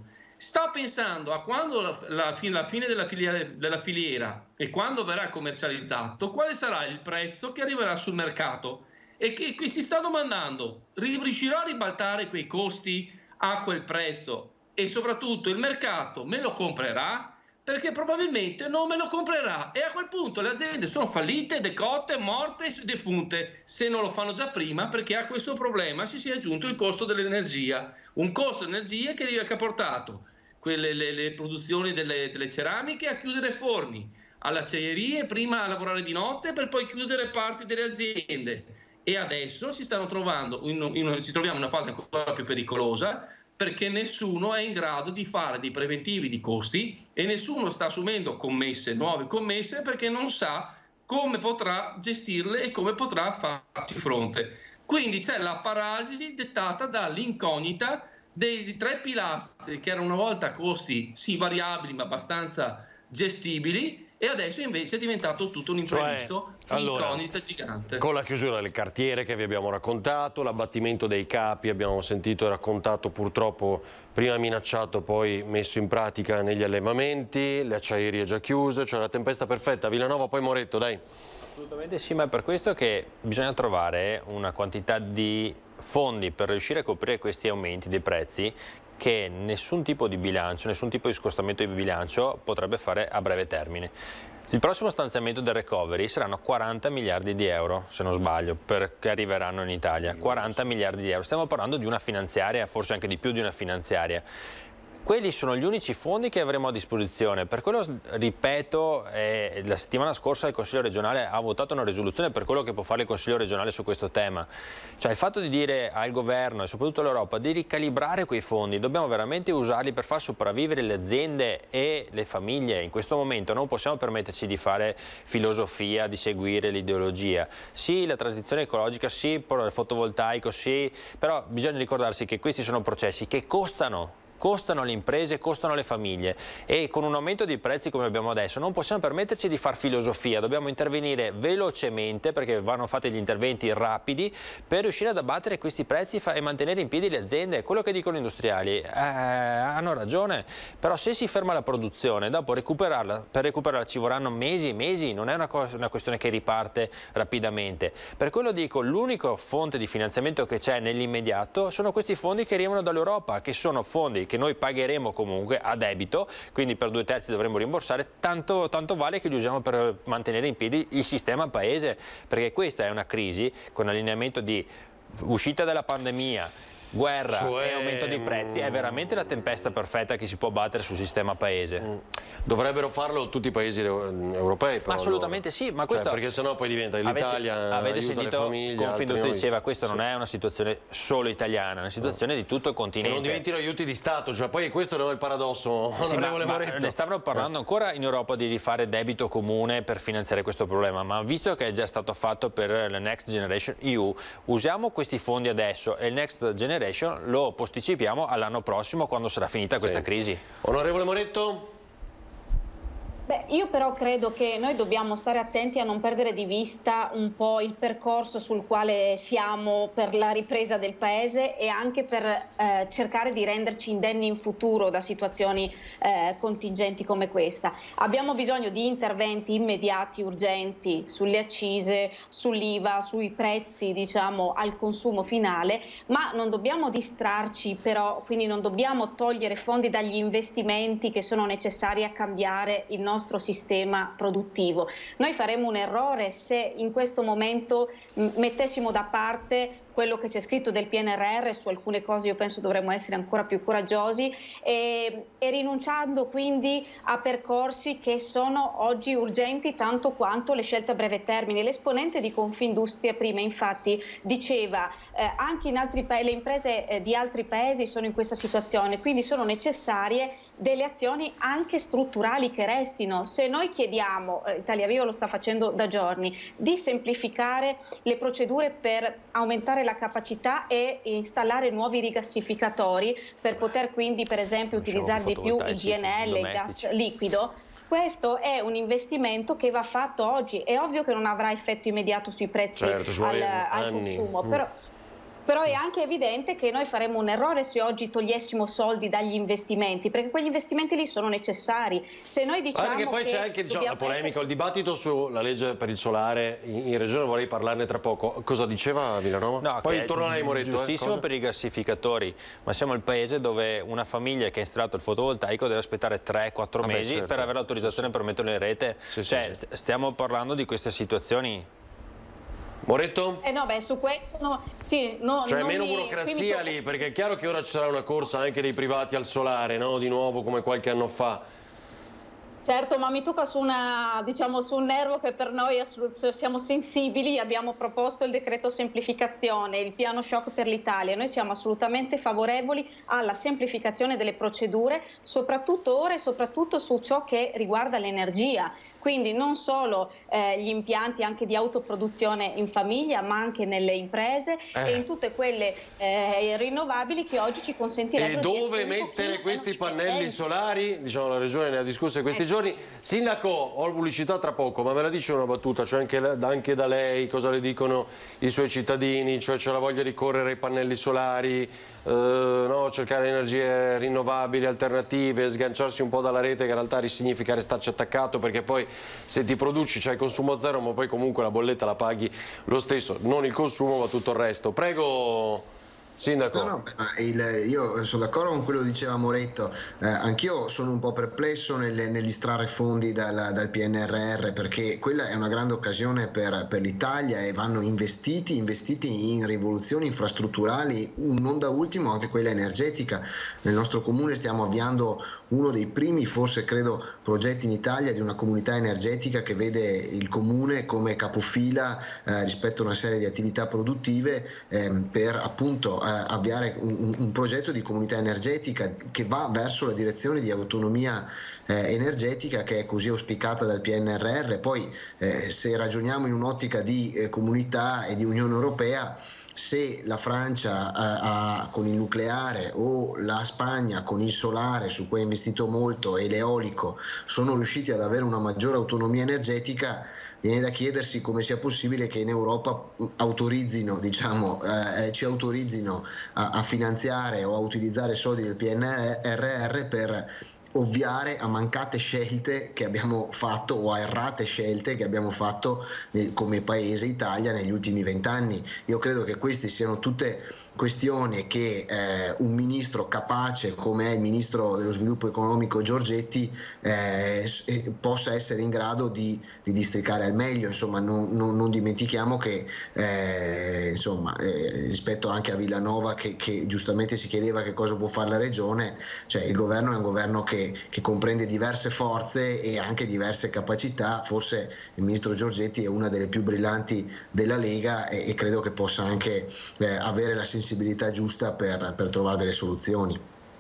sta pensando a quando la, la, la fine della filiera, della filiera e quando verrà commercializzato, quale sarà il prezzo che arriverà sul mercato, e che, che si sta domandando, riuscirò a ribaltare quei costi a quel prezzo, e soprattutto il mercato me lo comprerà? Perché probabilmente non me lo comprerà, e a quel punto le aziende sono fallite, decotte, morte, defunte, se non lo fanno già prima, perché a questo problema si sia aggiunto il costo dell'energia, un costo dell'energia che ha portato quelle, le, le produzioni delle, delle ceramiche a chiudere forni, alle acciaierie prima a lavorare di notte per poi chiudere parti delle aziende, e adesso si stanno trovando in, in, ci troviamo in una fase ancora più pericolosa, perché nessuno è in grado di fare dei preventivi di costi e nessuno sta assumendo commesse, nuove commesse, perché non sa come potrà gestirle e come potrà farci fronte. Quindi c'è la paralisi dettata dall'incognita dei tre pilastri che erano una volta costi sì variabili ma abbastanza gestibili, e adesso invece è diventato tutto un imprevisto, cioè, un'incognita allora, gigante. Con la chiusura del cartiere che vi abbiamo raccontato, l'abbattimento dei capi, abbiamo sentito e raccontato, purtroppo prima minacciato poi messo in pratica negli allevamenti, le acciaierie già chiuse, cioè la tempesta perfetta. Villanova, poi Moretto, dai. Assolutamente sì, ma è per questo che bisogna trovare una quantità di fondi per riuscire a coprire questi aumenti dei prezzi che nessun tipo di bilancio, nessun tipo di scostamento di bilancio potrebbe fare a breve termine. Il prossimo stanziamento del recovery saranno quaranta miliardi di euro, se non sbaglio, che arriveranno in Italia. quaranta miliardi di euro. Stiamo parlando di una finanziaria, forse anche di più di una finanziaria. Quelli sono gli unici fondi che avremo a disposizione. Per quello, ripeto, eh, la settimana scorsa il Consiglio regionale ha votato una risoluzione per quello che può fare il Consiglio regionale su questo tema. Cioè il fatto di dire al governo e soprattutto all'Europa di ricalibrare quei fondi, dobbiamo veramente usarli per far sopravvivere le aziende e le famiglie. In questo momento non possiamo permetterci di fare filosofia, di seguire l'ideologia. Sì, la transizione ecologica, sì, il fotovoltaico, sì, però bisogna ricordarsi che questi sono processi che costano. Costano alle imprese, costano alle famiglie, e con un aumento di prezzi come abbiamo adesso non possiamo permetterci di far filosofia, dobbiamo intervenire velocemente, perché vanno fatti gli interventi rapidi per riuscire ad abbattere questi prezzi e mantenere in piedi le aziende. Quello che dicono gli industriali eh, hanno ragione, però se si ferma la produzione, dopo recuperarla, per recuperarla ci vorranno mesi e mesi, non è una, cosa, una questione che riparte rapidamente. Per quello dico, l'unica fonte di finanziamento che c'è nell'immediato sono questi fondi che arrivano dall'Europa, che sono fondi che noi pagheremo comunque a debito, quindi per due terzi dovremo rimborsare, tanto, tanto vale che li usiamo per mantenere in piedi il sistema paese, perché questa è una crisi con allineamento di uscita dalla pandemia, guerra cioè, e aumento dei prezzi, è veramente la tempesta perfetta che si può battere sul sistema paese. Dovrebbero farlo tutti i paesi europei, però. Assolutamente allora. Sì, ma questo, cioè, perché sennò poi diventa l'Italia, avete, avete aiuta sentito le famiglie. Confindustria diceva, questa sì. non è una situazione solo italiana, è una situazione no. di tutto il continente. E non diventino aiuti di Stato, cioè poi questo non è il paradosso. Sì, ma, ma ne stavano parlando eh. ancora in Europa di rifare debito comune per finanziare questo problema, ma visto che è già stato fatto per la Next Generation E U, usiamo questi fondi adesso e il Next Generation lo posticipiamo all'anno prossimo, quando sarà finita questa sì. crisi. Onorevole Moretto? Beh, io però credo che noi dobbiamo stare attenti a non perdere di vista un po' il percorso sul quale siamo per la ripresa del Paese e anche per eh, cercare di renderci indenni in futuro da situazioni eh, contingenti come questa. Abbiamo bisogno di interventi immediati, urgenti, sulle accise, sull'I V A, sui prezzi, diciamo, al consumo finale, ma non dobbiamo distrarci però, quindi non dobbiamo togliere fondi dagli investimenti che sono necessari a cambiare il nostro nostro sistema produttivo. Noi faremo un errore se in questo momento mettessimo da parte quello che c'è scritto del P N R R. Su alcune cose io penso dovremmo essere ancora più coraggiosi e, e rinunciando quindi a percorsi che sono oggi urgenti tanto quanto le scelte a breve termine. L'esponente di Confindustria prima infatti diceva eh, anche in altri paesi, le imprese eh, di altri paesi sono in questa situazione, quindi sono necessarie delle azioni anche strutturali che restino. Se noi chiediamo, eh, Italia Viva lo sta facendo da giorni, di semplificare le procedure per aumentare la capacità e installare nuovi rigassificatori per poter quindi per esempio utilizzare di più il G N L, il gas liquido, questo è un investimento che va fatto oggi. È ovvio che non avrà effetto immediato sui prezzi certo, al, al consumo, però Però è anche evidente che noi faremmo un errore se oggi togliessimo soldi dagli investimenti, perché quegli investimenti lì sono necessari. Se noi diciamo Guarda che poi che c'è anche diciamo, la polemica, essere... il dibattito sulla legge per il solare in, in regione, vorrei parlarne tra poco. Cosa diceva Villanova? No, poi torno a lei, Moretto. Giustissimo eh, per i gassificatori, ma siamo il paese dove una famiglia che ha installato il fotovoltaico deve aspettare tre quattro ah mesi beh, certo. per avere l'autorizzazione sì. per metterlo in rete. Sì, cioè, sì, sì. stiamo parlando di queste situazioni. Moretto? Eh no, beh, su questo no. Sì, no, cioè non meno mi, burocrazia mi... lì, perché è chiaro che ora ci sarà una corsa anche dei privati al solare, no? Di nuovo come qualche anno fa. Certo, ma mi tocca su, una, diciamo, su un nervo che per noi siamo sensibili. Abbiamo proposto il decreto semplificazione, il piano shock per l'Italia. Noi siamo assolutamente favorevoli alla semplificazione delle procedure, soprattutto ora e soprattutto su ciò che riguarda l'energia. Quindi non solo eh, gli impianti anche di autoproduzione in famiglia, ma anche nelle imprese eh. e in tutte quelle eh, rinnovabili che oggi ci consentirebbero di di dove mettere questi pannelli solari? Diciamo, la Regione ne ha discusso in questi eh. giorni. Sindaco, ho pubblicità tra poco, ma me la dice una battuta, cioè anche, anche da lei cosa le dicono i suoi cittadini, cioè c'è la voglia di correre ai pannelli solari, eh, no? cercare energie rinnovabili, alternative, sganciarsi un po' dalla rete che in realtà significa restarci attaccato, perché poi se ti produci c'è il consumo zero, ma poi comunque la bolletta la paghi lo stesso, non il consumo ma tutto il resto. Prego. Sindaco. No, no, il, io sono d'accordo con quello che diceva Moretto, eh, anch'io sono un po' perplesso nel, nel distrarre fondi dal, dal P N R R, perché quella è una grande occasione per, per l'Italia e vanno investiti, investiti in rivoluzioni infrastrutturali, non da ultimo anche quella energetica. Nel nostro comune stiamo avviando uno dei primi, forse credo, progetti in Italia di una comunità energetica che vede il comune come capofila eh, rispetto a una serie di attività produttive eh, per appunto eh, avviare un, un progetto di comunità energetica che va verso la direzione di autonomia eh, energetica che è così auspicata dal P N R R. Poi eh, se ragioniamo in un'ottica di eh, comunità e di Unione Europea, se la Francia eh, ha, con il nucleare o la Spagna con il solare, su cui ha investito molto, e l'eolico, sono riusciti ad avere una maggiore autonomia energetica, viene da chiedersi come sia possibile che in Europa autorizzino, diciamo, eh, ci autorizzino a, a finanziare o a utilizzare soldi del P N R R per ovviare a mancate scelte che abbiamo fatto o a errate scelte che abbiamo fatto nel, come paese Italia negli ultimi vent'anni. Io credo che queste siano tutte questioni che eh, un ministro capace come è il ministro dello sviluppo economico Giorgetti eh, possa essere in grado di, di districare al meglio. Insomma, non, non, non dimentichiamo che eh, insomma, eh, rispetto anche a Villanova che, che giustamente si chiedeva che cosa può fare la regione, cioè il governo è un governo che, che comprende diverse forze e anche diverse capacità. Forse il ministro Giorgetti è una delle più brillanti della Lega e, e credo che possa anche eh, avere la sensibilità sensibilità giusta per, per trovare delle soluzioni.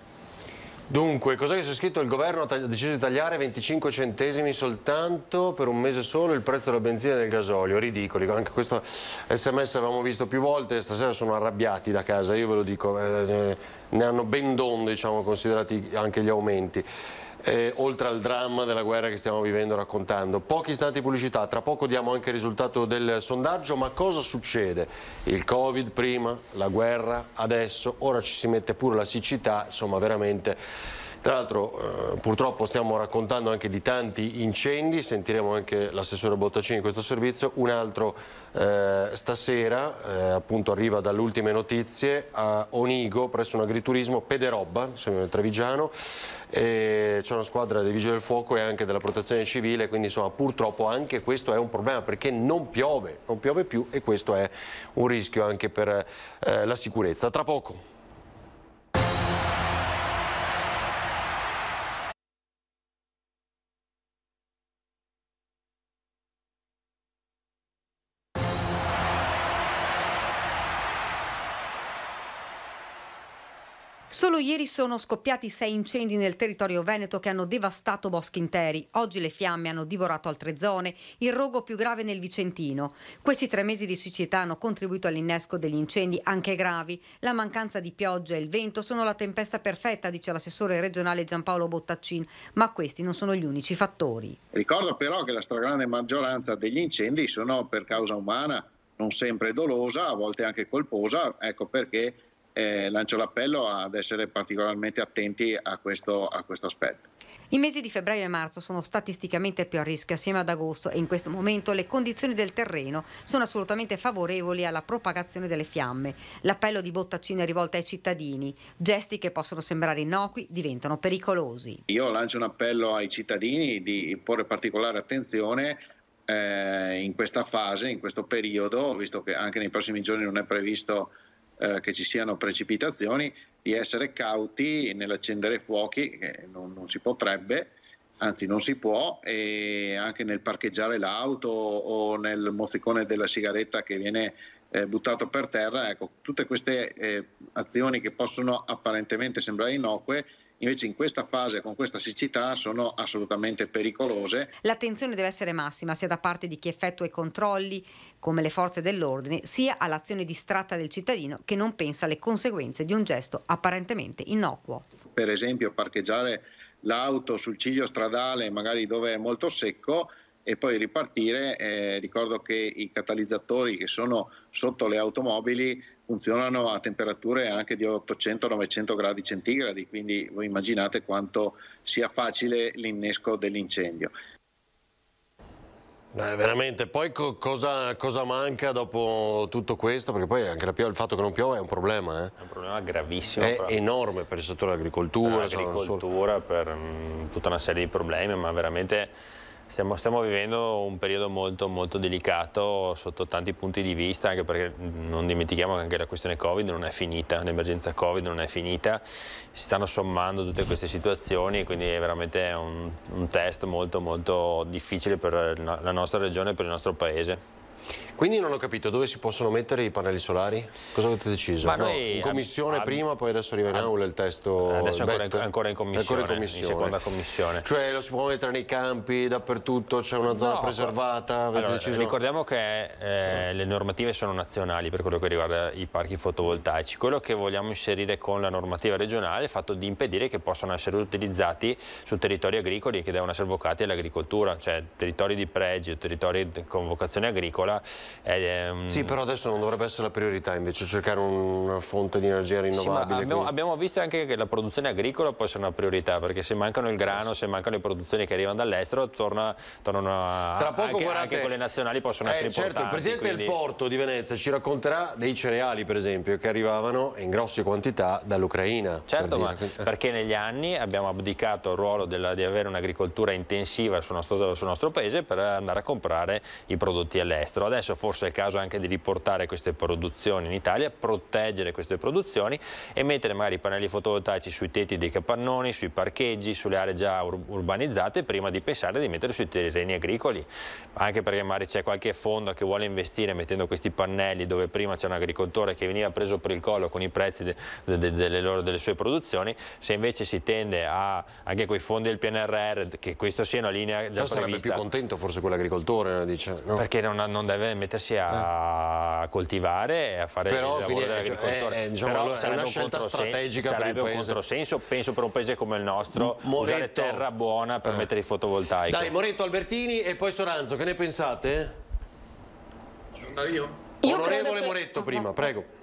Dunque, cos'è che c'è scritto? Il governo ha deciso di tagliare venticinque centesimi soltanto per un mese solo il prezzo della benzina e del gasolio. Ridicoli, anche questo sms avevamo visto più volte, stasera sono arrabbiati da casa, io ve lo dico, eh, ne hanno ben donde, diciamo, considerati anche gli aumenti. Eh, oltre al dramma della guerra che stiamo vivendo raccontando. Pochi istanti di pubblicità, tra poco diamo anche il risultato del sondaggio, ma cosa succede? Il Covid prima, la guerra adesso, ora ci si mette pure la siccità, insomma veramente. Tra l'altro eh, purtroppo stiamo raccontando anche di tanti incendi, sentiremo anche l'assessore Bottacini in questo servizio. Un altro eh, stasera, eh, appunto arriva dalle ultime notizie, a Onigo, presso un agriturismo, Pederobba, Trevigiano. C'è una squadra dei Vigili del Fuoco e anche della Protezione Civile, quindi insomma purtroppo anche questo è un problema perché non piove, non piove più e questo è un rischio anche per eh, la sicurezza. Tra poco. Solo ieri sono scoppiati sei incendi nel territorio veneto che hanno devastato boschi interi. Oggi le fiamme hanno divorato altre zone, il rogo più grave nel Vicentino. Questi tre mesi di siccità hanno contribuito all'innesco degli incendi anche gravi. La mancanza di pioggia e il vento sono la tempesta perfetta, dice l'assessore regionale Giampaolo Bottaccin, ma questi non sono gli unici fattori. Ricordo però che la stragrande maggioranza degli incendi sono per causa umana, non sempre dolosa, a volte anche colposa, ecco perché eh, lancio l'appello ad essere particolarmente attenti a questo, a questo aspetto. I mesi di febbraio e marzo sono statisticamente più a rischio assieme ad agosto e in questo momento le condizioni del terreno sono assolutamente favorevoli alla propagazione delle fiamme. L'appello di Bottaccino è rivolto ai cittadini. Gesti che possono sembrare innocui diventano pericolosi. Io lancio un appello ai cittadini di porre particolare attenzione eh, in questa fase, in questo periodo, visto che anche nei prossimi giorni non è previsto eh, che ci siano precipitazioni, di essere cauti nell'accendere fuochi, che non, non si potrebbe, anzi non si può, e anche nel parcheggiare l'auto o nel mozzicone della sigaretta che viene eh, buttato per terra. Ecco, tutte queste eh, azioni che possono apparentemente sembrare innocue, invece in questa fase, con questa siccità, sono assolutamente pericolose. L'attenzione deve essere massima sia da parte di chi effettua i controlli, come le forze dell'ordine, sia all'azione distratta del cittadino che non pensa alle conseguenze di un gesto apparentemente innocuo. Per esempio parcheggiare l'auto sul ciglio stradale, magari dove è molto secco, e poi ripartire. Eh, ricordo che i catalizzatori che sono sotto le automobili funzionano a temperature anche di ottocento novecento gradi centigradi, quindi voi immaginate quanto sia facile l'innesco dell'incendio. Eh, veramente, poi co cosa, cosa manca dopo tutto questo? Perché poi anche la piove, il fatto che non piove è un problema. Eh? È un problema gravissimo. È enorme per il settore dell'agricoltura. Per l'agricoltura, per mh, tutta una serie di problemi, ma veramente stiamo, stiamo vivendo un periodo molto, molto delicato sotto tanti punti di vista, anche perché non dimentichiamo che anche la questione Covid non è finita, l'emergenza Covid non è finita, si stanno sommando tutte queste situazioni, quindi è veramente un, un test molto, molto difficile per la nostra regione e per il nostro paese. Quindi non ho capito dove si possono mettere i pannelli solari? Cosa avete deciso? Ma no, noi in commissione ab- prima, poi adesso arriva in aula il testo. Adesso è ancora, ancora in commissione, ancora in commissione. in seconda commissione. Cioè lo si può mettere nei campi, dappertutto, c'è una zona No, preservata? Avete allora, deciso? ricordiamo che eh, le normative sono nazionali per quello che riguarda i parchi fotovoltaici. Quello che vogliamo inserire con la normativa regionale è il fatto di impedire che possano essere utilizzati su territori agricoli che devono essere vocati all'agricoltura, cioè territori di pregio, territori con vocazione agricola. Eh, um... Sì, però adesso non dovrebbe essere la priorità, invece cercare una fonte di energia rinnovabile. Sì, ma abbiamo, abbiamo visto anche che la produzione agricola può essere una priorità, perché se mancano il grano, se mancano le produzioni che arrivano dall'estero, torna, tornano a, Tra poco, anche, guardate, anche quelle nazionali possono eh, essere certo, importanti. il presidente quindi... del porto di Venezia ci racconterà dei cereali, per esempio, che arrivavano in grosse quantità dall'Ucraina. Certo, per ma dire. perché negli anni abbiamo abdicato il ruolo della, di avere un'agricoltura intensiva sul nostro, sul nostro paese per andare a comprare i prodotti all'estero. Adesso forse è il caso anche di riportare queste produzioni in Italia, proteggere queste produzioni e mettere magari i pannelli fotovoltaici sui tetti dei capannoni, sui parcheggi, sulle aree già ur urbanizzate, prima di pensare di mettere sui terreni agricoli, anche perché magari c'è qualche fondo che vuole investire mettendo questi pannelli dove prima c'è un agricoltore che veniva preso per il collo con i prezzi de de de delle, loro, delle sue produzioni. Se invece si tende a anche quei fondi del P N R R, che questo sia una linea già prevista, sarebbe più contento forse quell'agricoltore, dice, no? Perché non, non deve mettersi a eh. coltivare e a fare però, il lavoro quindi, dell'agricoltore. È, è, diciamo, allora, è una scelta strategica per il sarebbe un paese. controsenso, penso, per un paese come il nostro, Moretto. usare terra buona per eh. mettere il fotovoltaico. Dai, Moretto, Albertini e poi Soranzo, che ne pensate? Io? Io Onorevole che... Moretto prima, prego.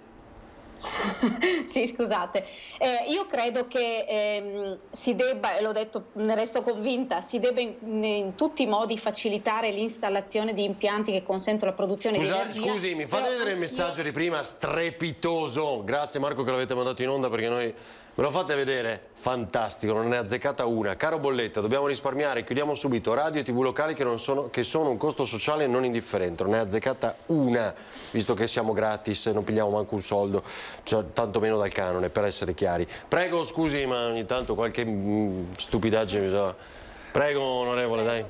Sì, scusate, eh, io credo che ehm, si debba, e l'ho detto, ne resto convinta, si debba in, in tutti i modi facilitare l'installazione di impianti che consentono la produzione Scusa, di energia. Scusi, mi fate vedere il messaggio di prima, strepitoso, grazie Marco che l'avete mandato in onda perché noi me lo fate vedere, fantastico, non ne è azzeccata una. Caro Bolletta, dobbiamo risparmiare, chiudiamo subito radio e tv locali che, non sono, che sono un costo sociale non indifferente, non ne è azzeccata una, visto che siamo gratis, non pigliamo manco un soldo, cioè, tanto meno dal canone, per essere chiari. Prego, scusi, ma ogni tanto qualche mh, stupidaggine bisogna... Prego, onorevole, dai.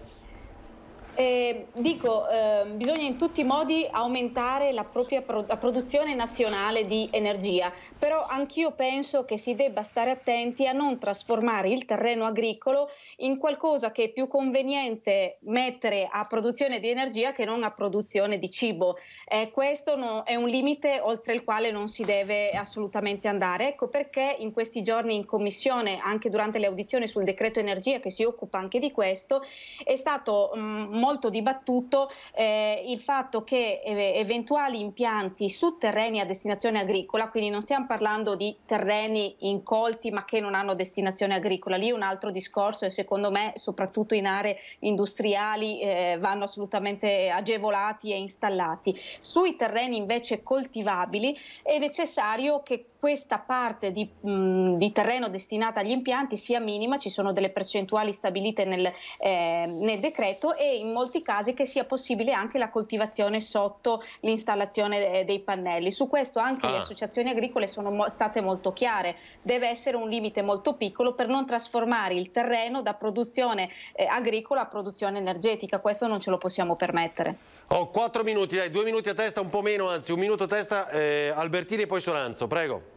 Eh, dico, eh, bisogna in tutti i modi aumentare la propria pro la produzione nazionale di energia, però anch'io penso che si debba stare attenti a non trasformare il terreno agricolo in qualcosa che è più conveniente mettere a produzione di energia che non a produzione di cibo. Eh, questo no, è un limite oltre il quale non si deve assolutamente andare. Ecco perché in questi giorni in commissione, anche durante le audizioni sul decreto energia che si occupa anche di questo, è stato mh, molto molto dibattuto eh, il fatto che eh, eventuali impianti su terreni a destinazione agricola, quindi non stiamo parlando di terreni incolti ma che non hanno destinazione agricola, lì è un altro discorso e secondo me soprattutto in aree industriali eh, vanno assolutamente agevolati e installati. Sui terreni invece coltivabili è necessario che questa parte di, mh, di terreno destinata agli impianti sia minima, ci sono delle percentuali stabilite nel, eh, nel decreto, e in molti casi che sia possibile anche la coltivazione sotto l'installazione dei pannelli. Su questo anche ah. le associazioni agricole sono mo- state molto chiare, deve essere un limite molto piccolo per non trasformare il terreno da produzione eh, agricola a produzione energetica, questo non ce lo possiamo permettere. Ho quattro minuti, dai, due minuti a testa, un po' meno, anzi un minuto a testa, eh, Albertini e poi Soranzo, prego.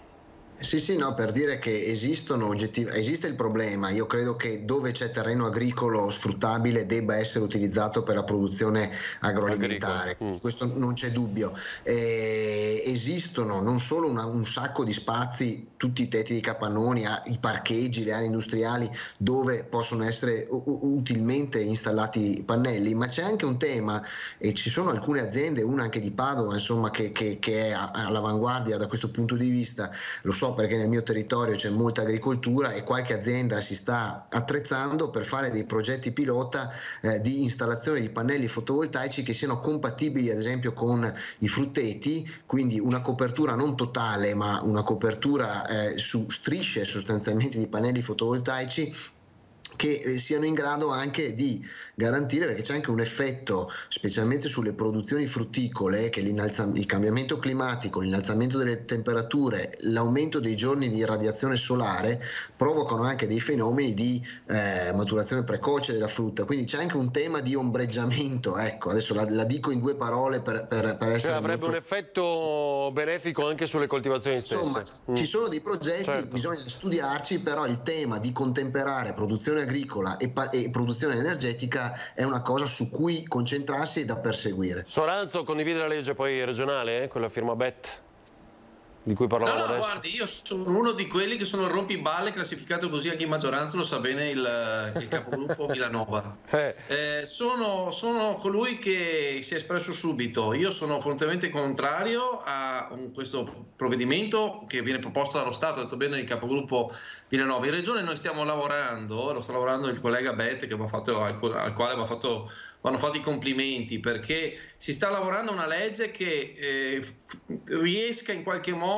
Sì, sì, no, per dire che esistono oggettiv- esiste il problema. Io credo che dove c'è terreno agricolo sfruttabile debba essere utilizzato per la produzione agroalimentare, mm. questo non c'è dubbio. Eh, esistono non solo una, un sacco di spazi, tutti i tetti di capannoni, i parcheggi, le aree industriali dove possono essere u- utilmente installati pannelli, ma c'è anche un tema, e ci sono alcune aziende, una anche di Padova, insomma, che, che, che è all'avanguardia da questo punto di vista. Lo so perché nel mio territorio c'è molta agricoltura e qualche azienda si sta attrezzando per fare dei progetti pilota eh, di installazione di pannelli fotovoltaici che siano compatibili ad esempio con i frutteti, quindi una copertura non totale ma una copertura eh, su strisce sostanzialmente di pannelli fotovoltaici che siano in grado anche di garantire, perché c'è anche un effetto specialmente sulle produzioni frutticole, che il cambiamento climatico, l'innalzamento delle temperature, l'aumento dei giorni di radiazione solare provocano anche dei fenomeni di eh, maturazione precoce della frutta, quindi c'è anche un tema di ombreggiamento, ecco, adesso la, la dico in due parole per, per, per essere cioè, avrebbe molto... un effetto benefico anche sulle coltivazioni stesse. Insomma, mm. ci sono dei progetti, certo. Bisogna studiarci, però il tema di contemperare produzione agricola e, e produzione energetica è una cosa su cui concentrarsi e da perseguire. Soranzo, condivide la legge poi regionale, eh, quella firma B E T di cui parlavamo no, no, adesso? Guardi, io sono uno di quelli che sono il rompiballe, classificato così anche in maggioranza, lo sa bene il, il capogruppo Milanova. Eh. Eh, sono, sono colui che si è espresso subito. Io sono fortemente contrario a un, questo provvedimento che viene proposto dallo Stato, ha detto bene il capogruppo Milanova. In Regione noi stiamo lavorando, lo sta lavorando il collega Bet, che va fatto, al, al quale va fatto, vanno fatti i complimenti, perché si sta lavorando una legge che eh, riesca in qualche modo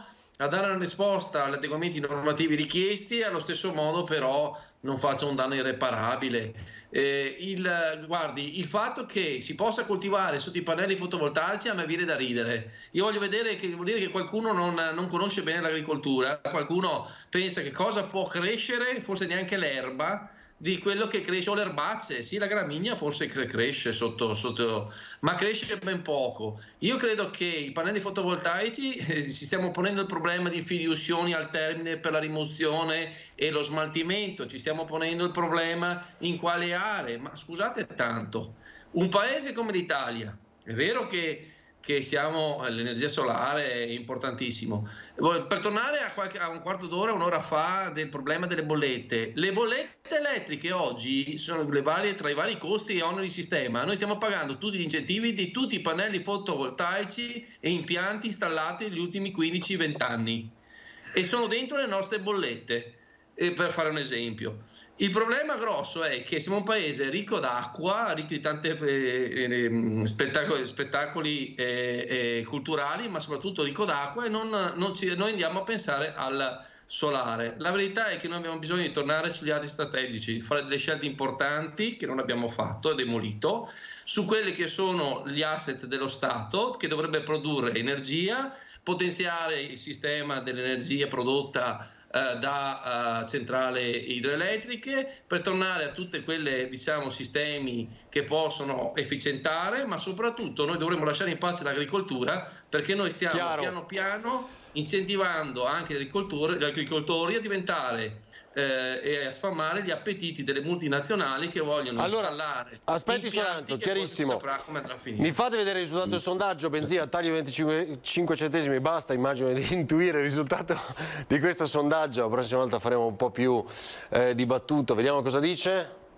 a dare una risposta agli adeguamenti normativi richiesti e allo stesso modo però non faccia un danno irreparabile. Eh, il, guardi, il fatto che si possa coltivare sotto i pannelli fotovoltaici a me viene da ridere. Io voglio vedere che vuol dire che qualcuno non, non conosce bene l'agricoltura, qualcuno pensa che cosa può crescere, forse neanche l'erba, di quello che cresce, o le erbacce, sì, la gramigna forse cresce sotto, sotto, ma cresce ben poco. Io credo che i pannelli fotovoltaici eh, ci stiamo ponendo il problema di fiduzioni al termine per la rimozione e lo smaltimento, ci stiamo ponendo il problema in quale aree, ma scusate tanto, un paese come l'Italia, è vero che che siamo, l'energia solare è importantissimo. Per tornare a, qualche, a un quarto d'ora, un'ora fa, del problema delle bollette, le bollette elettriche oggi sono le varie, tra i vari costi e oneri di sistema. Noi stiamo pagando tutti gli incentivi di tutti i pannelli fotovoltaici e impianti installati negli ultimi quindici venti anni e sono dentro le nostre bollette. E per fare un esempio, il problema grosso è che siamo un paese ricco d'acqua, ricco di tanti eh, eh, spettacoli, spettacoli eh, eh, culturali, ma soprattutto ricco d'acqua, e non, non ci, noi andiamo a pensare al solare. La verità è che noi abbiamo bisogno di tornare sugli atti strategici, fare delle scelte importanti che non abbiamo fatto e demolito, su quelli che sono gli asset dello Stato, che dovrebbe produrre energia, potenziare il sistema dell'energia prodotta Uh, da uh, centrali idroelettriche, per tornare a tutte quelle, diciamo, sistemi che possono efficientare, ma soprattutto noi dovremmo lasciare in pace l'agricoltura, perché noi stiamo Chiaro. piano piano incentivando anche gli agricoltori, gli agricoltori a diventare eh, e a sfamare gli appetiti delle multinazionali che vogliono allora, installare. Aspetti Soranzo, chiarissimo. Mi fate vedere il risultato del sondaggio, benzina, taglio venticinque centesimi, basta, immagino di intuire il risultato di questo sondaggio, la prossima volta faremo un po' più eh, dibattuto, vediamo cosa dice.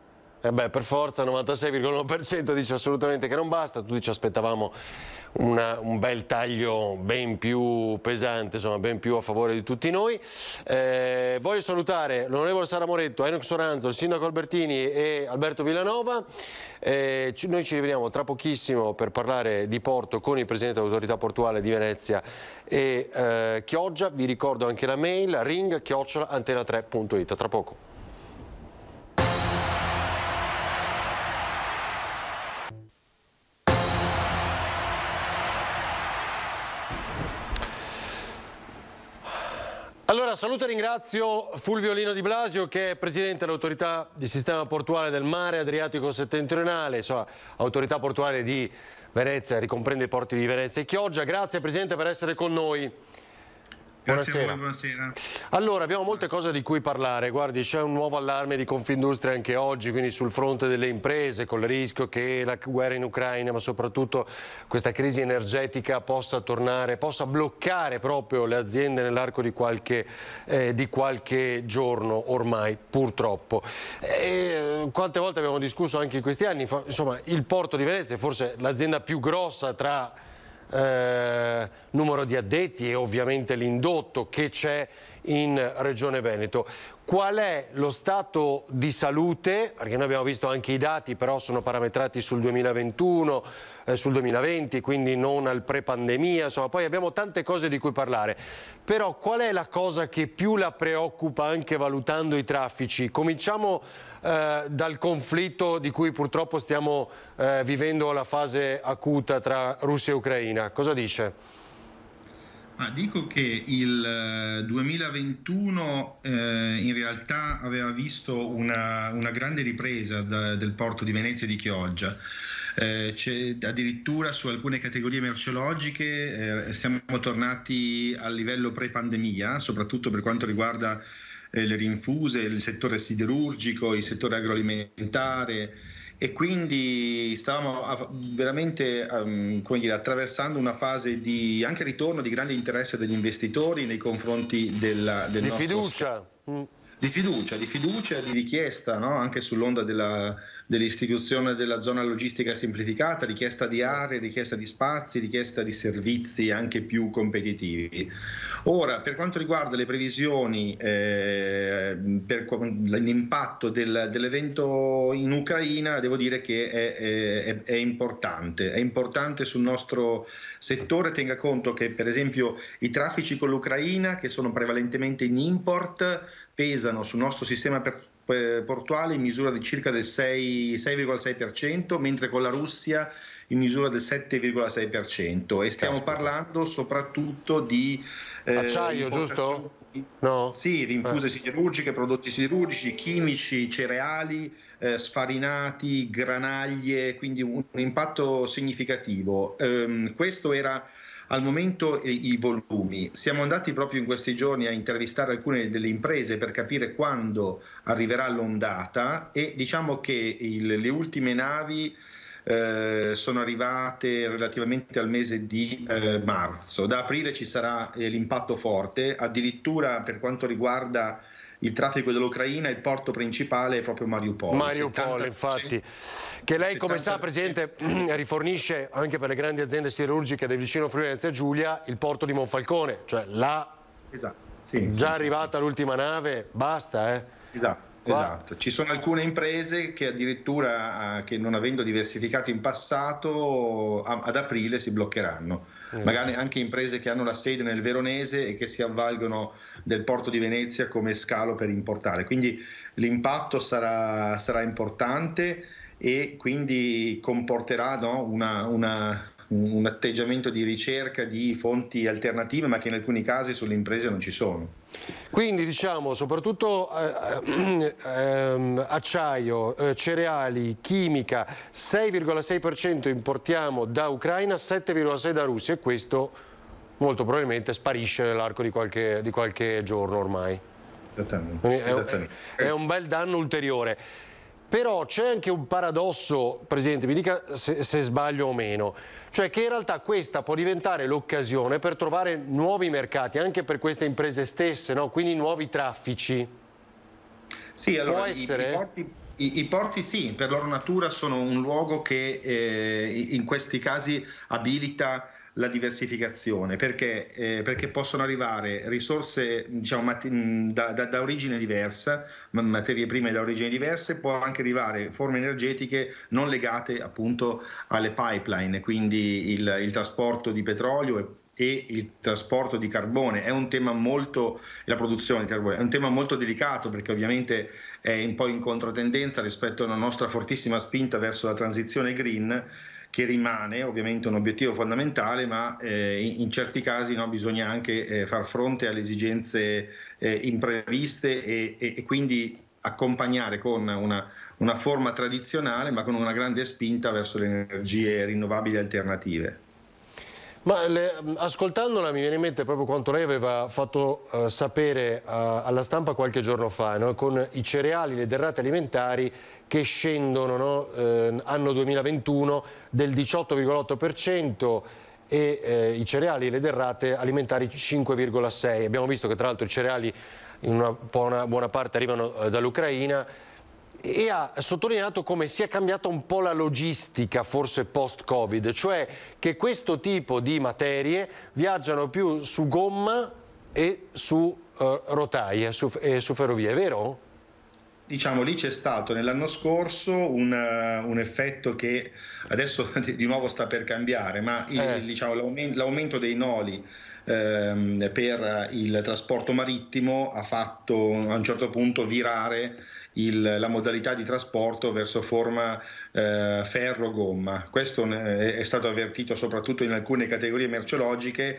Eh beh, per forza, novantasei virgola uno per cento dice assolutamente che non basta, tutti ci aspettavamo una, un bel taglio ben più pesante, insomma ben più a favore di tutti noi. Eh, voglio salutare l'onorevole Sara Moretto, Enoch Soranzo, il sindaco Albertini e Alberto Villanova. Eh, ci, noi ci rivediamo tra pochissimo per parlare di porto con il presidente dell'autorità portuale di Venezia e eh, Chioggia. Vi ricordo anche la mail ring chiocciola antena tre punto it. Tra poco. Allora saluto e ringrazio Fulvio Lino Di Blasio, che è presidente dell'autorità di sistema portuale del mare Adriatico settentrionale, insomma autorità portuale di Venezia, ricomprende i porti di Venezia e Chioggia. Grazie presidente per essere con noi. Grazie buonasera. a voi, buonasera. Allora, abbiamo molte cose di cui parlare. Guardi, c'è un nuovo allarme di Confindustria anche oggi, quindi sul fronte delle imprese, con il rischio che la guerra in Ucraina, ma soprattutto questa crisi energetica possa tornare, possa bloccare proprio le aziende nell'arco di qualche, eh, di qualche giorno ormai, purtroppo. E, quante volte abbiamo discusso anche in questi anni, insomma, il porto di Venezia è forse l'azienda più grossa tra Eh, numero di addetti e ovviamente l'indotto che c'è in Regione Veneto. Qual è lo stato di salute? Perché noi abbiamo visto anche i dati, però sono parametrati sul duemilaventuno, eh, sul duemilaventi, quindi non al pre-pandemia, insomma, poi abbiamo tante cose di cui parlare. Però qual è la cosa che più la preoccupa anche valutando i traffici? Cominciamo eh, dal conflitto di cui purtroppo stiamo eh, vivendo la fase acuta tra Russia e Ucraina. Cosa dice? Ah, dico che il duemilaventuno eh, in realtà aveva visto una, una grande ripresa da, del porto di Venezia e di Chioggia. Eh, c'è addirittura su alcune categorie merceologiche eh, siamo tornati al livello pre-pandemia, soprattutto per quanto riguarda eh, le rinfuse, il settore siderurgico, il settore agroalimentare. E quindi stavamo veramente um, come dire, attraversando una fase di anche ritorno di grande interesse degli investitori nei confronti della, del di nostro fiducia. Mm. Di fiducia, di fiducia, di richiesta, no? Anche sull'onda della, dell'istituzione della zona logistica semplificata, richiesta di aree, richiesta di spazi, richiesta di servizi anche più competitivi. Ora, per quanto riguarda le previsioni eh, per l'impatto del, dell'evento in Ucraina, devo dire che è, è, è importante, è importante sul nostro settore. Tenga conto che per esempio i traffici con l'Ucraina, che sono prevalentemente in import, pesano sul nostro sistema per portuale in misura di circa del sei virgola sei per cento, mentre con la Russia in misura del sette virgola sei per cento, e stiamo Caspita. parlando soprattutto di eh, acciaio, giusto? No? Sì, rinfuse eh. siderurgiche, prodotti siderurgici, chimici, cereali, eh, sfarinati, granaglie, quindi un, un impatto significativo. Ehm, questo era al momento i volumi. Siamo andati proprio in questi giorni a intervistare alcune delle imprese per capire quando arriverà l'ondata, e diciamo che il, le ultime navi eh, sono arrivate relativamente al mese di eh, marzo. Da aprile ci sarà eh, l'impatto forte, addirittura per quanto riguarda il traffico dell'Ucraina, il porto principale è proprio Mariupol. Mariupol, infatti, che lei come sa, Presidente, rifornisce anche per le grandi aziende siderurgiche del vicino Friuli Venezia Giulia il porto di Monfalcone, cioè là esatto. sì, già sì, arrivata sì. l'ultima nave, basta. Eh. Esatto. Esatto, ci sono alcune imprese che addirittura che non avendo diversificato in passato ad aprile si bloccheranno, esatto. Magari anche imprese che hanno la sede nel Veronese e che si avvalgono del porto di Venezia come scalo per importare, quindi l'impatto sarà, sarà importante e quindi comporterà no, una, una, un atteggiamento di ricerca di fonti alternative, ma che in alcuni casi sulle imprese non ci sono. Quindi diciamo soprattutto eh, eh, acciaio, eh, cereali, chimica, sei virgola sei per cento importiamo da Ucraina, sette virgola sei per cento da Russia, e questo molto probabilmente sparisce nell'arco di qualche, di qualche giorno ormai. Esattamente. È, Esattamente. È, è un bel danno ulteriore. Però c'è anche un paradosso, Presidente, mi dica se, se sbaglio o meno, cioè che in realtà questa può diventare l'occasione per trovare nuovi mercati anche per queste imprese stesse, no? Quindi nuovi traffici. Sì, allora, può essere? I, i, porti, i, i porti sì, per loro natura sono un luogo che eh, in questi casi abilita la diversificazione, perché, eh, perché possono arrivare risorse, diciamo, da, da, da origine diversa, materie prime da origine diverse, può anche arrivare forme energetiche non legate appunto alle pipeline, quindi il, il trasporto di petrolio e e il trasporto di carbone. È un tema molto, la produzione di carbone è un tema molto delicato, perché ovviamente è un po' in controtendenza rispetto alla nostra fortissima spinta verso la transizione green, che rimane ovviamente un obiettivo fondamentale, ma eh, in, in certi casi, no, bisogna anche eh, far fronte alle esigenze eh, impreviste e, e, e quindi accompagnare con una, una forma tradizionale, ma con una grande spinta verso le energie rinnovabili alternative. Ma le, ascoltandola mi viene in mente proprio quanto lei aveva fatto uh, sapere uh, alla stampa qualche giorno fa, no? Con i cereali, le derrate alimentari che scendono, no? uh, anno duemilaventuno del diciotto virgola otto per cento e uh, i cereali e le derrate alimentari cinque virgola sei per cento. Abbiamo visto che tra l'altro i cereali in una buona, buona parte arrivano uh, dall'Ucraina, e ha sottolineato come sia cambiata un po' la logistica, forse post-Covid, cioè che questo tipo di materie viaggiano più su gomma e su uh, rotaie, su, e su ferrovie, è vero? Diciamo, lì c'è stato nell'anno scorso un, uh, un effetto che adesso di nuovo sta per cambiare, ma il, eh. diciamo, l'aumento, l'aumento dei noli ehm, per il trasporto marittimo ha fatto a un certo punto virare Il, la modalità di trasporto verso forma eh, ferro-gomma. Questo è, è stato avvertito soprattutto in alcune categorie merceologiche,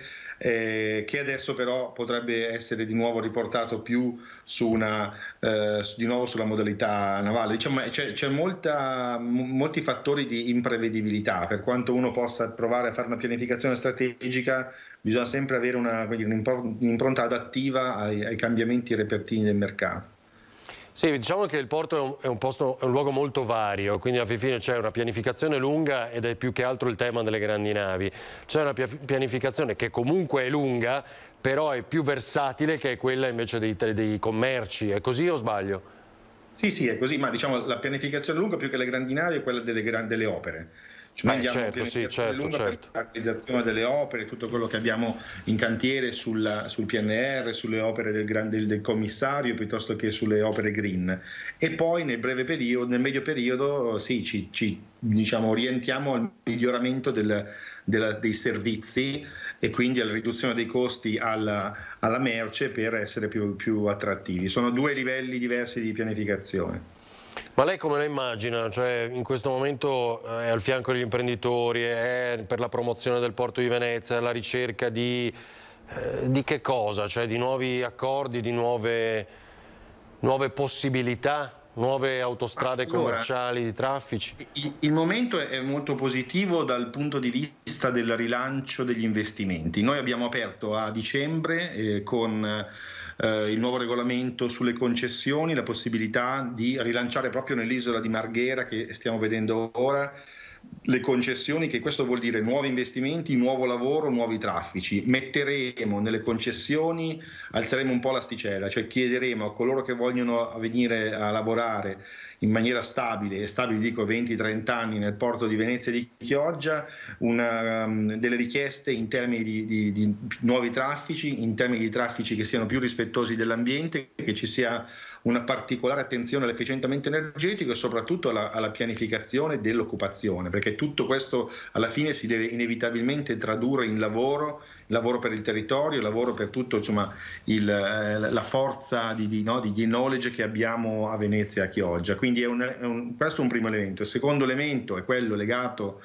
eh, che adesso però potrebbe essere di nuovo riportato più su una, eh, di nuovo sulla modalità navale. Diciamo, c'è, c'è molta, molti fattori di imprevedibilità. Per quanto uno possa provare a fare una pianificazione strategica, bisogna sempre avere una, un'impronta adattiva ai, ai cambiamenti repentini del mercato. Sì, diciamo che il porto è un, è un, posto, è un luogo molto vario, quindi alla fine c'è una pianificazione lunga ed è più che altro il tema delle grandi navi. C'è una pianificazione che comunque è lunga, però è più versatile, che è quella invece dei, dei commerci. È così o sbaglio? Sì, sì, è così, ma diciamo la pianificazione lunga più che le grandi navi è quella delle, delle opere. Cioè, Beh, certo, sì, certo, lunga certo. Per la realizzazione delle opere, tutto quello che abbiamo in cantiere sul, sul P N R, sulle opere del, grande, del commissario, piuttosto che sulle opere green. E poi nel breve periodo, nel medio periodo, sì, ci, ci diciamo, orientiamo al miglioramento del, della, dei servizi e quindi alla riduzione dei costi alla, alla merce per essere più, più attrattivi. Sono due livelli diversi di pianificazione. Ma lei come la immagina? Cioè, in questo momento è al fianco degli imprenditori, è per la promozione del porto di Venezia, la ricerca di, eh, di che cosa? Cioè di nuovi accordi, di nuove, nuove possibilità, nuove autostrade allora, commerciali, di traffici? Il, il momento è molto positivo dal punto di vista del rilancio degli investimenti. Noi abbiamo aperto a dicembre eh, con Uh, il nuovo regolamento sulle concessioni, la possibilità di rilanciare proprio nell'isola di Marghera, che stiamo vedendo ora, le concessioni, che questo vuol dire nuovi investimenti, nuovo lavoro, nuovi traffici. Metteremo nelle concessioni, alzeremo un po' l'asticella, cioè chiederemo a coloro che vogliono venire a lavorare in maniera stabile, e stabile dico venti trenta anni nel porto di Venezia e di Chioggia, una, um, delle richieste in termini di, di, di nuovi traffici, in termini di traffici che siano più rispettosi dell'ambiente, che ci sia una particolare attenzione all'efficientamento energetico e soprattutto alla, alla pianificazione dell'occupazione, perché tutto questo alla fine si deve inevitabilmente tradurre in lavoro, lavoro per il territorio, lavoro per tutto, insomma, il, eh, la forza di, di, no, di knowledge che abbiamo a Venezia e a Chioggia. Quindi è un, è un, questo è un primo elemento. Il secondo elemento è quello legato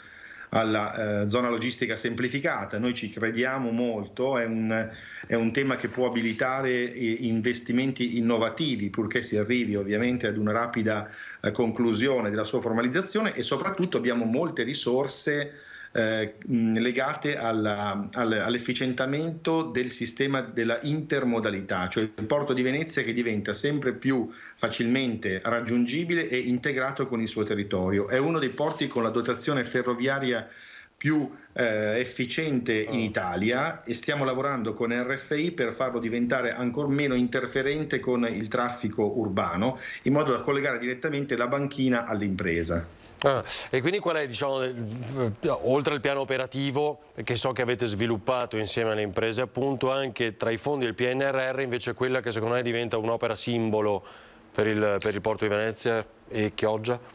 alla eh, zona logistica semplificata. Noi ci crediamo molto, è un, è un tema che può abilitare investimenti innovativi, purché si arrivi ovviamente ad una rapida eh, conclusione della sua formalizzazione, e soprattutto abbiamo molte risorse Eh, legate alla, al, all'efficientamento del sistema della intermodalità, cioè il porto di Venezia che diventa sempre più facilmente raggiungibile e integrato con il suo territorio. È uno dei porti con la dotazione ferroviaria più eh, efficiente in Italia, e stiamo lavorando con R F I per farlo diventare ancora meno interferente con il traffico urbano, in modo da collegare direttamente la banchina all'impresa. Ah, e quindi qual è, diciamo, oltre al piano operativo, che so che avete sviluppato insieme alle imprese, appunto, anche tra i fondi del P N R R, invece quella che secondo me diventa un'opera simbolo per il, per il Porto di Venezia e Chioggia?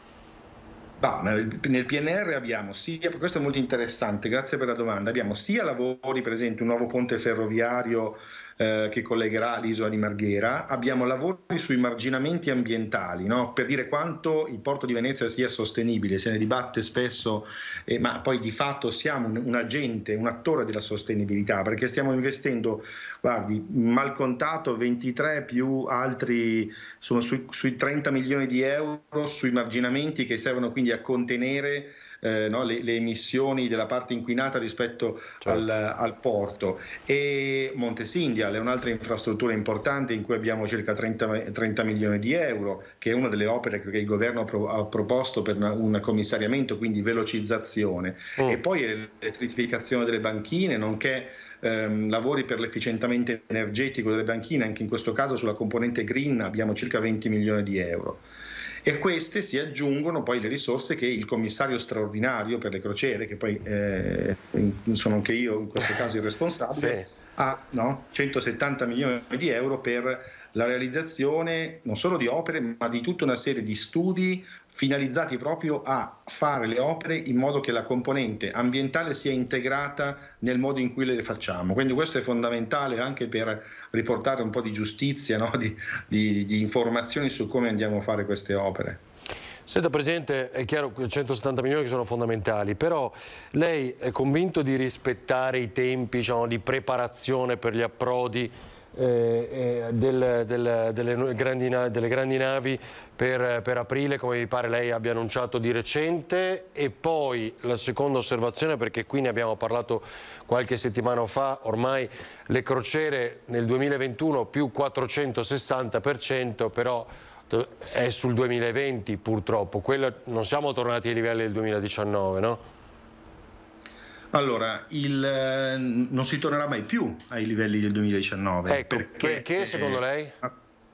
No, nel P N R R abbiamo sia, questo è molto interessante, grazie per la domanda, abbiamo sia lavori, per esempio un nuovo ponte ferroviario eh, che collegherà l'isola di Marghera, abbiamo lavori sui marginamenti ambientali, no? Per dire quanto il Porto di Venezia sia sostenibile, se ne dibatte spesso, eh, ma poi di fatto siamo un, un agente, un attore della sostenibilità, perché stiamo investendo, guardi, mal contato ventitré più altri, sono sui, sui trenta milioni di euro sui marginamenti che servono quindi a contenere eh, no, le, le emissioni della parte inquinata rispetto certo. al, al porto. E Montesindial è un'altra infrastruttura importante in cui abbiamo circa trenta milioni di euro, che è una delle opere che il governo ha, pro, ha proposto per una, un commissariamento, quindi velocizzazione. Mm. E poi l'elettrificazione delle banchine, nonché ehm, lavori per l'efficientamento energetico delle banchine, anche in questo caso sulla componente green abbiamo circa venti milioni di euro. E queste si aggiungono poi le risorse che il commissario straordinario per le crociere, che poi eh, sono anche io in questo caso il responsabile, sì. ha no, centosettanta milioni di euro per la realizzazione non solo di opere, ma di tutta una serie di studi finalizzati proprio a fare le opere in modo che la componente ambientale sia integrata nel modo in cui le facciamo. Quindi questo è fondamentale anche per riportare un po' di giustizia, no? di, di, di informazioni su come andiamo a fare queste opere. Senta Presidente, è chiaro che centosettanta milioni che sono fondamentali, però lei è convinto di rispettare i tempi, diciamo, di preparazione per gli approdi Eh, del, del, delle, grandi, delle grandi navi per, per aprile, come mi pare lei abbia annunciato di recente? E poi la seconda osservazione, perché qui ne abbiamo parlato qualche settimana fa, ormai le crociere nel duemilaventuno più quattrocentosessanta per cento, però è sul duemilaventi purtroppo, quello, non siamo tornati ai livelli del duemiladiciannove, no? Allora, il, eh, non si tornerà mai più ai livelli del duemiladiciannove. Ecco, perché, perché secondo lei? Eh,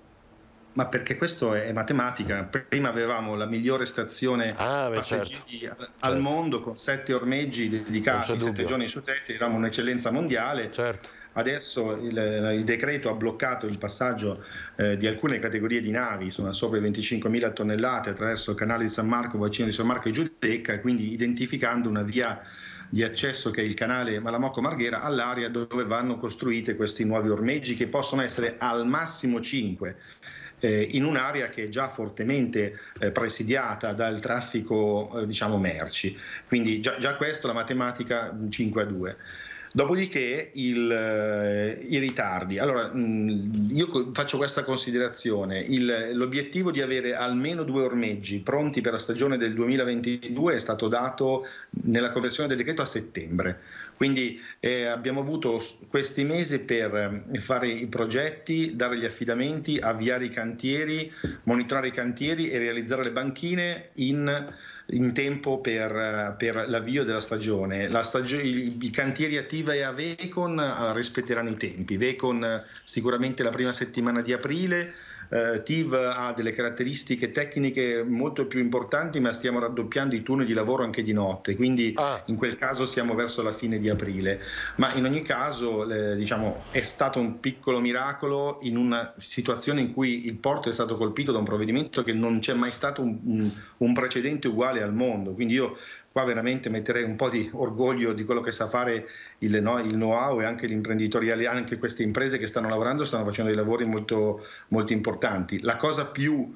ma perché questo è matematica. Prima avevamo la migliore stazione ah, beh, passeggeri certo. al certo. mondo, con sette ormeggi dedicati sette giorni su sette, eravamo un'eccellenza mondiale. Certo. Adesso il, il decreto ha bloccato il passaggio eh, di alcune categorie di navi, sono sopra i venticinquemila tonnellate, attraverso il canale di San Marco, bacino di San Marco e Giudecca, e quindi identificando una via di accesso che è il canale Malamocco-Marghera all'area dove vanno costruite questi nuovi ormeggi, che possono essere al massimo cinque. Eh, in un'area che è già fortemente eh, presidiata dal traffico eh, diciamo merci, quindi già, già questo la matematica cinque a due. Dopodiché il, eh, i ritardi. Allora, mh, io faccio questa considerazione: l'obiettivo di avere almeno due ormeggi pronti per la stagione del duemilaventidue è stato dato nella conversione del decreto a settembre. Quindi eh, abbiamo avuto questi mesi per fare i progetti, dare gli affidamenti, avviare i cantieri, monitorare i cantieri e realizzare le banchine in in tempo per, per l'avvio della stagione. La stagio- i, I cantieri Attiva e Avecon uh, rispetteranno i tempi. Vecon uh, sicuramente la prima settimana di aprile, uh, T I V ha delle caratteristiche tecniche molto più importanti, ma stiamo raddoppiando i turni di lavoro anche di notte, quindi ah. in quel caso siamo verso la fine di aprile. Ma in ogni caso eh, diciamo, è stato un piccolo miracolo in una situazione in cui il porto è stato colpito da un provvedimento che non c'è mai stato un, un, un precedente uguale al mondo. Quindi io qua veramente metterei un po' di orgoglio di quello che sa fare il, no, il know-how, e anche l'imprenditoriale, anche queste imprese che stanno lavorando stanno facendo dei lavori molto, molto importanti. La cosa più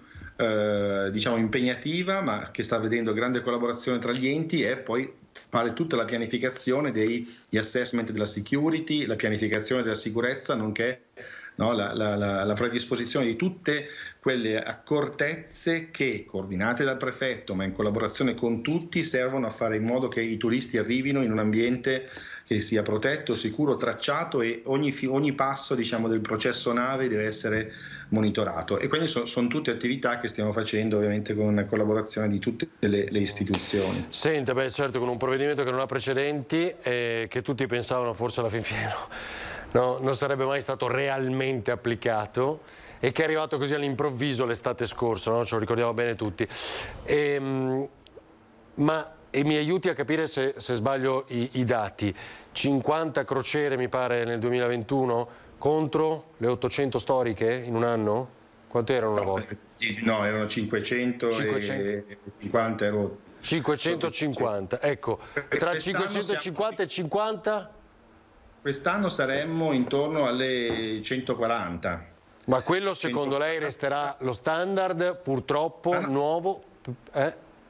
eh, diciamo impegnativa, ma che sta vedendo grande collaborazione tra gli enti, è poi fare tutta la pianificazione degli assessment della security, la pianificazione della sicurezza, nonché no, la, la, la, la predisposizione di tutte quelle accortezze che, coordinate dal prefetto ma in collaborazione con tutti, servono a fare in modo che i turisti arrivino in un ambiente che sia protetto, sicuro, tracciato, e ogni, ogni passo diciamo, del processo nave deve essere monitorato. E quindi sono son tutte attività che stiamo facendo ovviamente con una collaborazione di tutte le, le istituzioni. Senta, beh, certo, con un provvedimento che non ha precedenti e che tutti pensavano forse alla fin fine no, non sarebbe mai stato realmente applicato, e che è arrivato così all'improvviso l'estate scorsa, no? Ce lo ricordiamo bene tutti. E, ma e mi aiuti a capire se, se sbaglio i, i dati. cinquanta crociere mi pare nel duemilaventuno contro le ottocento storiche in un anno? Quanto erano una volta? No, erano cinquecento, cinquecento. E cinquanta ero... cinquecentocinquanta, ecco, tra cinquecentocinquanta e cinquanta? Quest'anno saremmo intorno alle centoquaranta. Ma quello secondo lei resterà lo standard, purtroppo, ah, no. nuovo? Eh?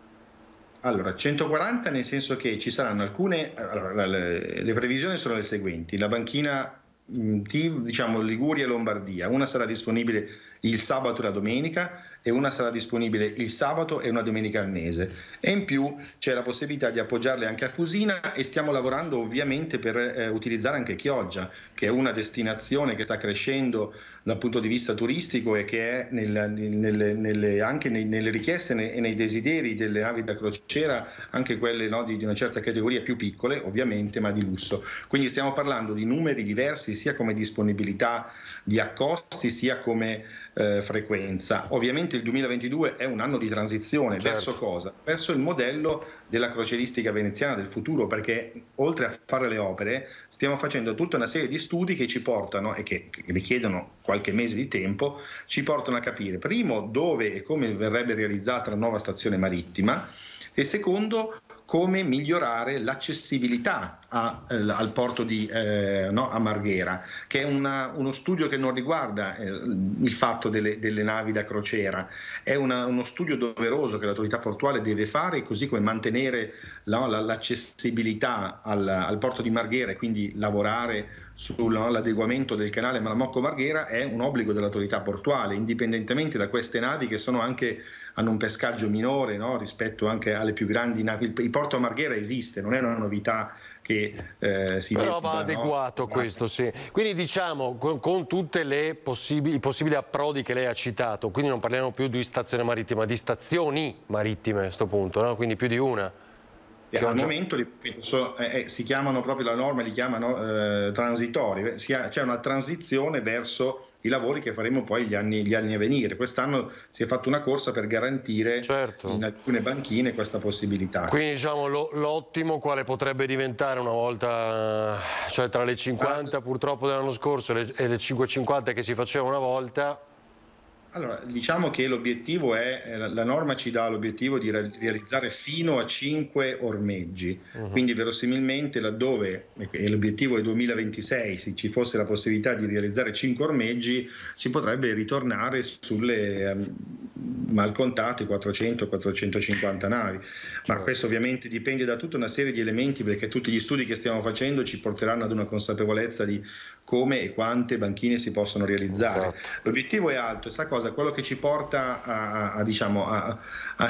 Allora, centoquaranta nel senso che ci saranno alcune... Allora, le, le previsioni sono le seguenti. La banchina T, diciamo Liguria e Lombardia, una sarà disponibile il sabato e la domenica, e una sarà disponibile il sabato e una domenica al mese, e in più c'è la possibilità di appoggiarle anche a Fusina, e stiamo lavorando ovviamente per eh, utilizzare anche Chioggia, che è una destinazione che sta crescendo dal punto di vista turistico e che è nel, nelle, nelle, anche nei, nelle richieste e nei desideri delle navi da crociera, anche quelle, no, di, di una certa categoria, più piccole ovviamente, ma di lusso. Quindi stiamo parlando di numeri diversi sia come disponibilità di accosti sia come eh, frequenza. Ovviamente il duemilaventidue è un anno di transizione, certo. Verso cosa? Verso il modello della crocieristica veneziana del futuro, perché oltre a fare le opere stiamo facendo tutta una serie di studi che ci portano, e che, che richiedono qualche mese di tempo, ci portano a capire, primo, dove e come verrebbe realizzata la nuova stazione marittima, e secondo, come migliorare l'accessibilità a, eh, al porto di eh, no, a Marghera, che è una, uno studio che non riguarda eh, il fatto delle, delle navi da crociera, è una, uno studio doveroso che l'autorità portuale deve fare, così come mantenere no, l'accessibilità al, al porto di Marghera, e quindi lavorare sull'adeguamento del canale Malamocco Marghera è un obbligo dell'autorità portuale, indipendentemente da queste navi che sono anche, hanno un pescaggio minore, no, rispetto anche alle più grandi navi. Il porto a Marghera esiste, non è una novità che eh, si però debba, va adeguato, no? Questo sì. Quindi diciamo con, con tutte le possibili, i possibili approdi che lei ha citato, quindi non parliamo più di stazione marittima, di stazioni marittime a questo punto, no? Quindi più di una. Al già... momento so, eh, si chiamano proprio, la norma li chiamano eh, transitori, c'è una transizione verso i lavori che faremo poi gli anni, gli anni a venire. Quest'anno si è fatta una corsa per garantire, certo, in alcune banchine questa possibilità. Quindi diciamo l'ottimo quale potrebbe diventare una volta, cioè tra le cinquanta purtroppo dell'anno scorso e le, e le cinquecentocinquanta che si faceva una volta. Allora, diciamo che l'obiettivo è, la norma ci dà l'obiettivo di realizzare fino a cinque ormeggi, uh-huh. Quindi verosimilmente laddove, e l'obiettivo è duemilaventisei, se ci fosse la possibilità di realizzare cinque ormeggi, si potrebbe ritornare sulle um, malcontate quattrocento quattrocentocinquanta navi, ma questo ovviamente dipende da tutta una serie di elementi, perché tutti gli studi che stiamo facendo ci porteranno ad una consapevolezza di come e quante banchine si possono realizzare. Esatto. L'obiettivo è alto, e sa cosa? Quello che ci porta a, a, a, diciamo, a,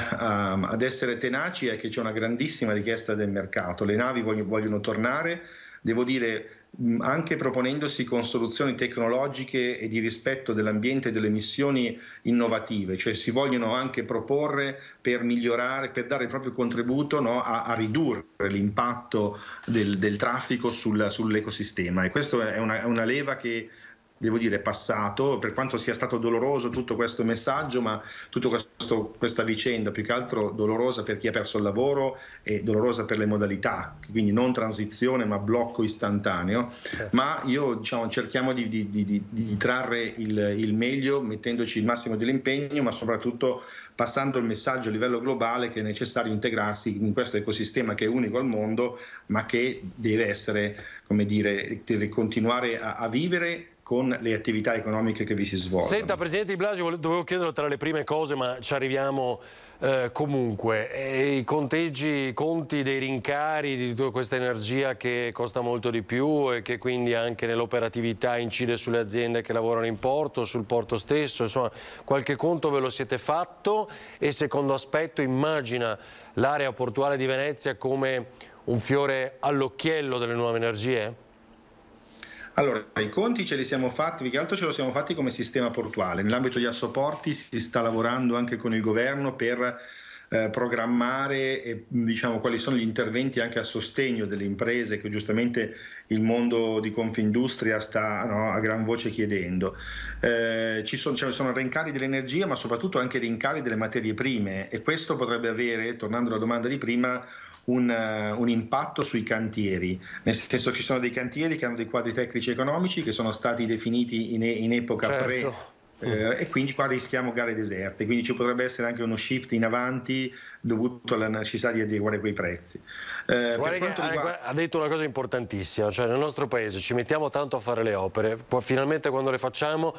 a, ad essere tenaci è che c'è una grandissima richiesta del mercato, le navi vogliono, vogliono tornare, devo dire anche proponendosi con soluzioni tecnologiche e di rispetto dell'ambiente e delle emissioni innovative, cioè si vogliono anche proporre per migliorare, per dare il proprio contributo, no, a, a ridurre l'impatto del, del traffico sul, sull'ecosistema, e questo è una, è una leva che devo dire è passato, per quanto sia stato doloroso tutto questo messaggio, ma tutta questa vicenda più che altro dolorosa per chi ha perso il lavoro e dolorosa per le modalità, quindi non transizione ma blocco istantaneo, eh. ma io diciamo cerchiamo di, di, di, di, di trarre il, il meglio, mettendoci il massimo dell'impegno, ma soprattutto passando il messaggio a livello globale che è necessario integrarsi in questo ecosistema che è unico al mondo, ma che deve essere, come dire, deve continuare a, a vivere con le attività economiche che vi si svolgono. Senta, Presidente Di Blasio, dovevo chiederlo tra le prime cose, ma ci arriviamo eh, comunque. E i conteggi, i conti dei rincari di tutta questa energia che costa molto di più e che quindi anche nell'operatività incide sulle aziende che lavorano in porto, sul porto stesso, insomma, qualche conto ve lo siete fatto? E secondo aspetto, immagina l'area portuale di Venezia come un fiore all'occhiello delle nuove energie? Allora, i conti ce li siamo fatti, più che altro ce lo siamo fatti come sistema portuale. Nell'ambito degli assoporti si sta lavorando anche con il governo per eh, programmare e, diciamo, quali sono gli interventi anche a sostegno delle imprese che giustamente il mondo di Confindustria sta, no, a gran voce chiedendo. Eh, ci sono, cioè, sono rincari dell'energia, ma soprattutto anche rincari delle materie prime, e questo potrebbe avere, tornando alla domanda di prima, Un, uh, un impatto sui cantieri, nel senso ci sono dei cantieri che hanno dei quadri tecnici economici che sono stati definiti in, in epoca certo. pre eh, e quindi qua rischiamo gare deserte, quindi ci potrebbe essere anche uno shift in avanti dovuto alla necessità di adeguare quei prezzi. Eh, Guarda che riguarda... ha detto una cosa importantissima, cioè nel nostro paese ci mettiamo tanto a fare le opere, poi finalmente quando le facciamo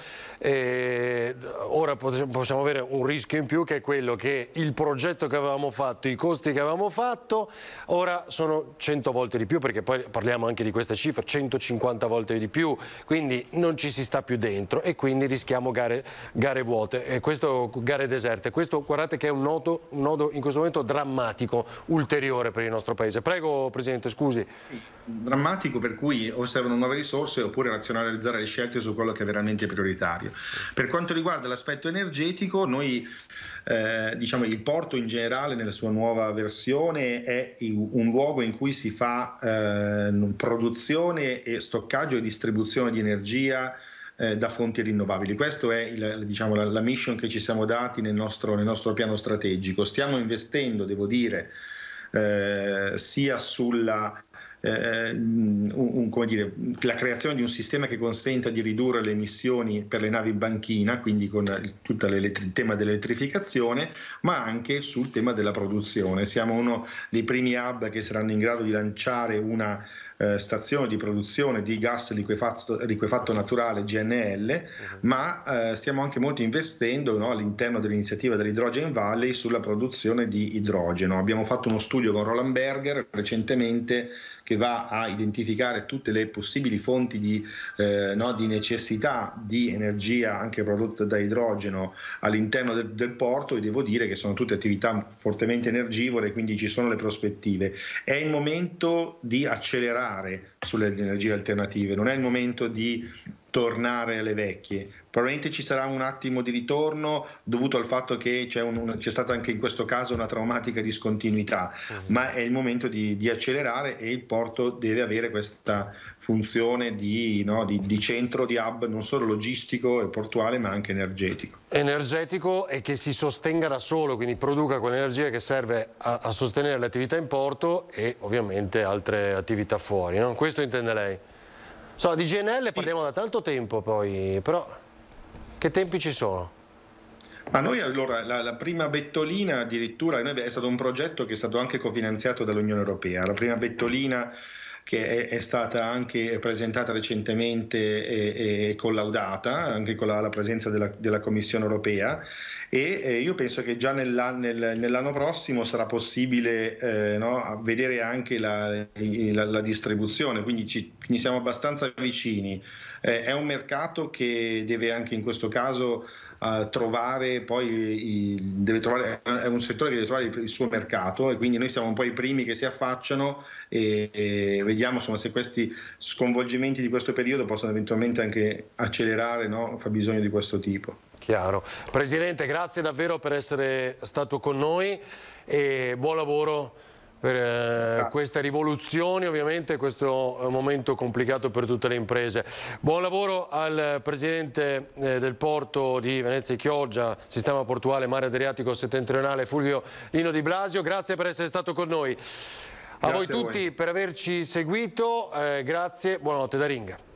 eh, ora possiamo avere un rischio in più, che è quello che il progetto che avevamo fatto, i costi che avevamo fatto ora sono cento volte di più, perché poi parliamo anche di queste cifre, centocinquanta volte di più, quindi non ci si sta più dentro e quindi rischiamo gare, gare vuote, e questo, gare deserte. Questo guardate che è un nodo, un nodo in questo momento drammatico, ulteriore per il nostro paese. Prego Presidente, scusi. Sì, drammatico, per cui o servono nuove risorse oppure razionalizzare le scelte su quello che è veramente prioritario. Per quanto riguarda l'aspetto energetico, noi eh, diciamo il porto in generale nella sua nuova versione è un luogo in cui si fa eh, produzione e stoccaggio e distribuzione di energia da fonti rinnovabili. Questa è il, diciamo, la, la mission che ci siamo dati nel nostro, nel nostro piano strategico. Stiamo investendo, devo dire, eh, sia sulla eh, un, un, come dire, la creazione di un sistema che consenta di ridurre le emissioni per le navi banchina, quindi con tutto il tema dell'elettrificazione, ma anche sul tema della produzione. Siamo uno dei primi hub che saranno in grado di lanciare una Eh, stazione di produzione di gas liquefatto, liquefatto naturale G N L, uh-huh. ma eh, stiamo anche molto investendo, no, all'interno dell'iniziativa dell'Hydrogen Valley sulla produzione di idrogeno. Abbiamo fatto uno studio con Roland Berger recentemente che va a identificare tutte le possibili fonti di, eh, no, di necessità di energia anche prodotta da idrogeno all'interno del, del porto, e devo dire che sono tutte attività fortemente energivore, quindi ci sono le prospettive. È il momento di accelerare sulle energie alternative, non è il momento di tornare alle vecchie. Probabilmente ci sarà un attimo di ritorno dovuto al fatto che c'è, un, c'è stata anche in questo caso una traumatica discontinuità, uh-huh. ma è il momento di, di accelerare, e il porto deve avere questa funzione di, no, di, di centro, di hub non solo logistico e portuale ma anche energetico. Energetico e che si sostenga da solo, quindi produca quell'energia che serve a, a sostenere le attività in porto e ovviamente altre attività fuori, no? Questo intende lei? So, di G N L parliamo da tanto tempo poi, però che tempi ci sono? Ma noi allora, la, la prima bettolina addirittura è stato un progetto che è stato anche cofinanziato dall'Unione Europea, la prima bettolina che è, è stata anche presentata recentemente e, e collaudata anche con la, la presenza della, della Commissione Europea, e eh, io penso che già nel, nel, nell'anno prossimo sarà possibile eh, no, vedere anche la, la, la distribuzione, quindi, ci, quindi siamo abbastanza vicini. Eh, è un mercato che deve anche in questo caso uh, trovare poi il, deve trovare, è un settore che deve trovare il, il suo mercato, e quindi noi siamo un po' i primi che si affacciano, e, e vediamo insomma se questi sconvolgimenti di questo periodo possono eventualmente anche accelerare, no, fabbisogno di questo tipo. Chiaro. Presidente, grazie davvero per essere stato con noi e buon lavoro per eh, queste rivoluzioni, ovviamente questo è un momento complicato per tutte le imprese. Buon lavoro al Presidente eh, del Porto di Venezia e Chioggia, Sistema Portuale Mare Adriatico Settentrionale, Fulvio Lino Di Blasio, grazie per essere stato con noi. A voi tutti per averci seguito, eh, grazie, buonanotte da Ringa.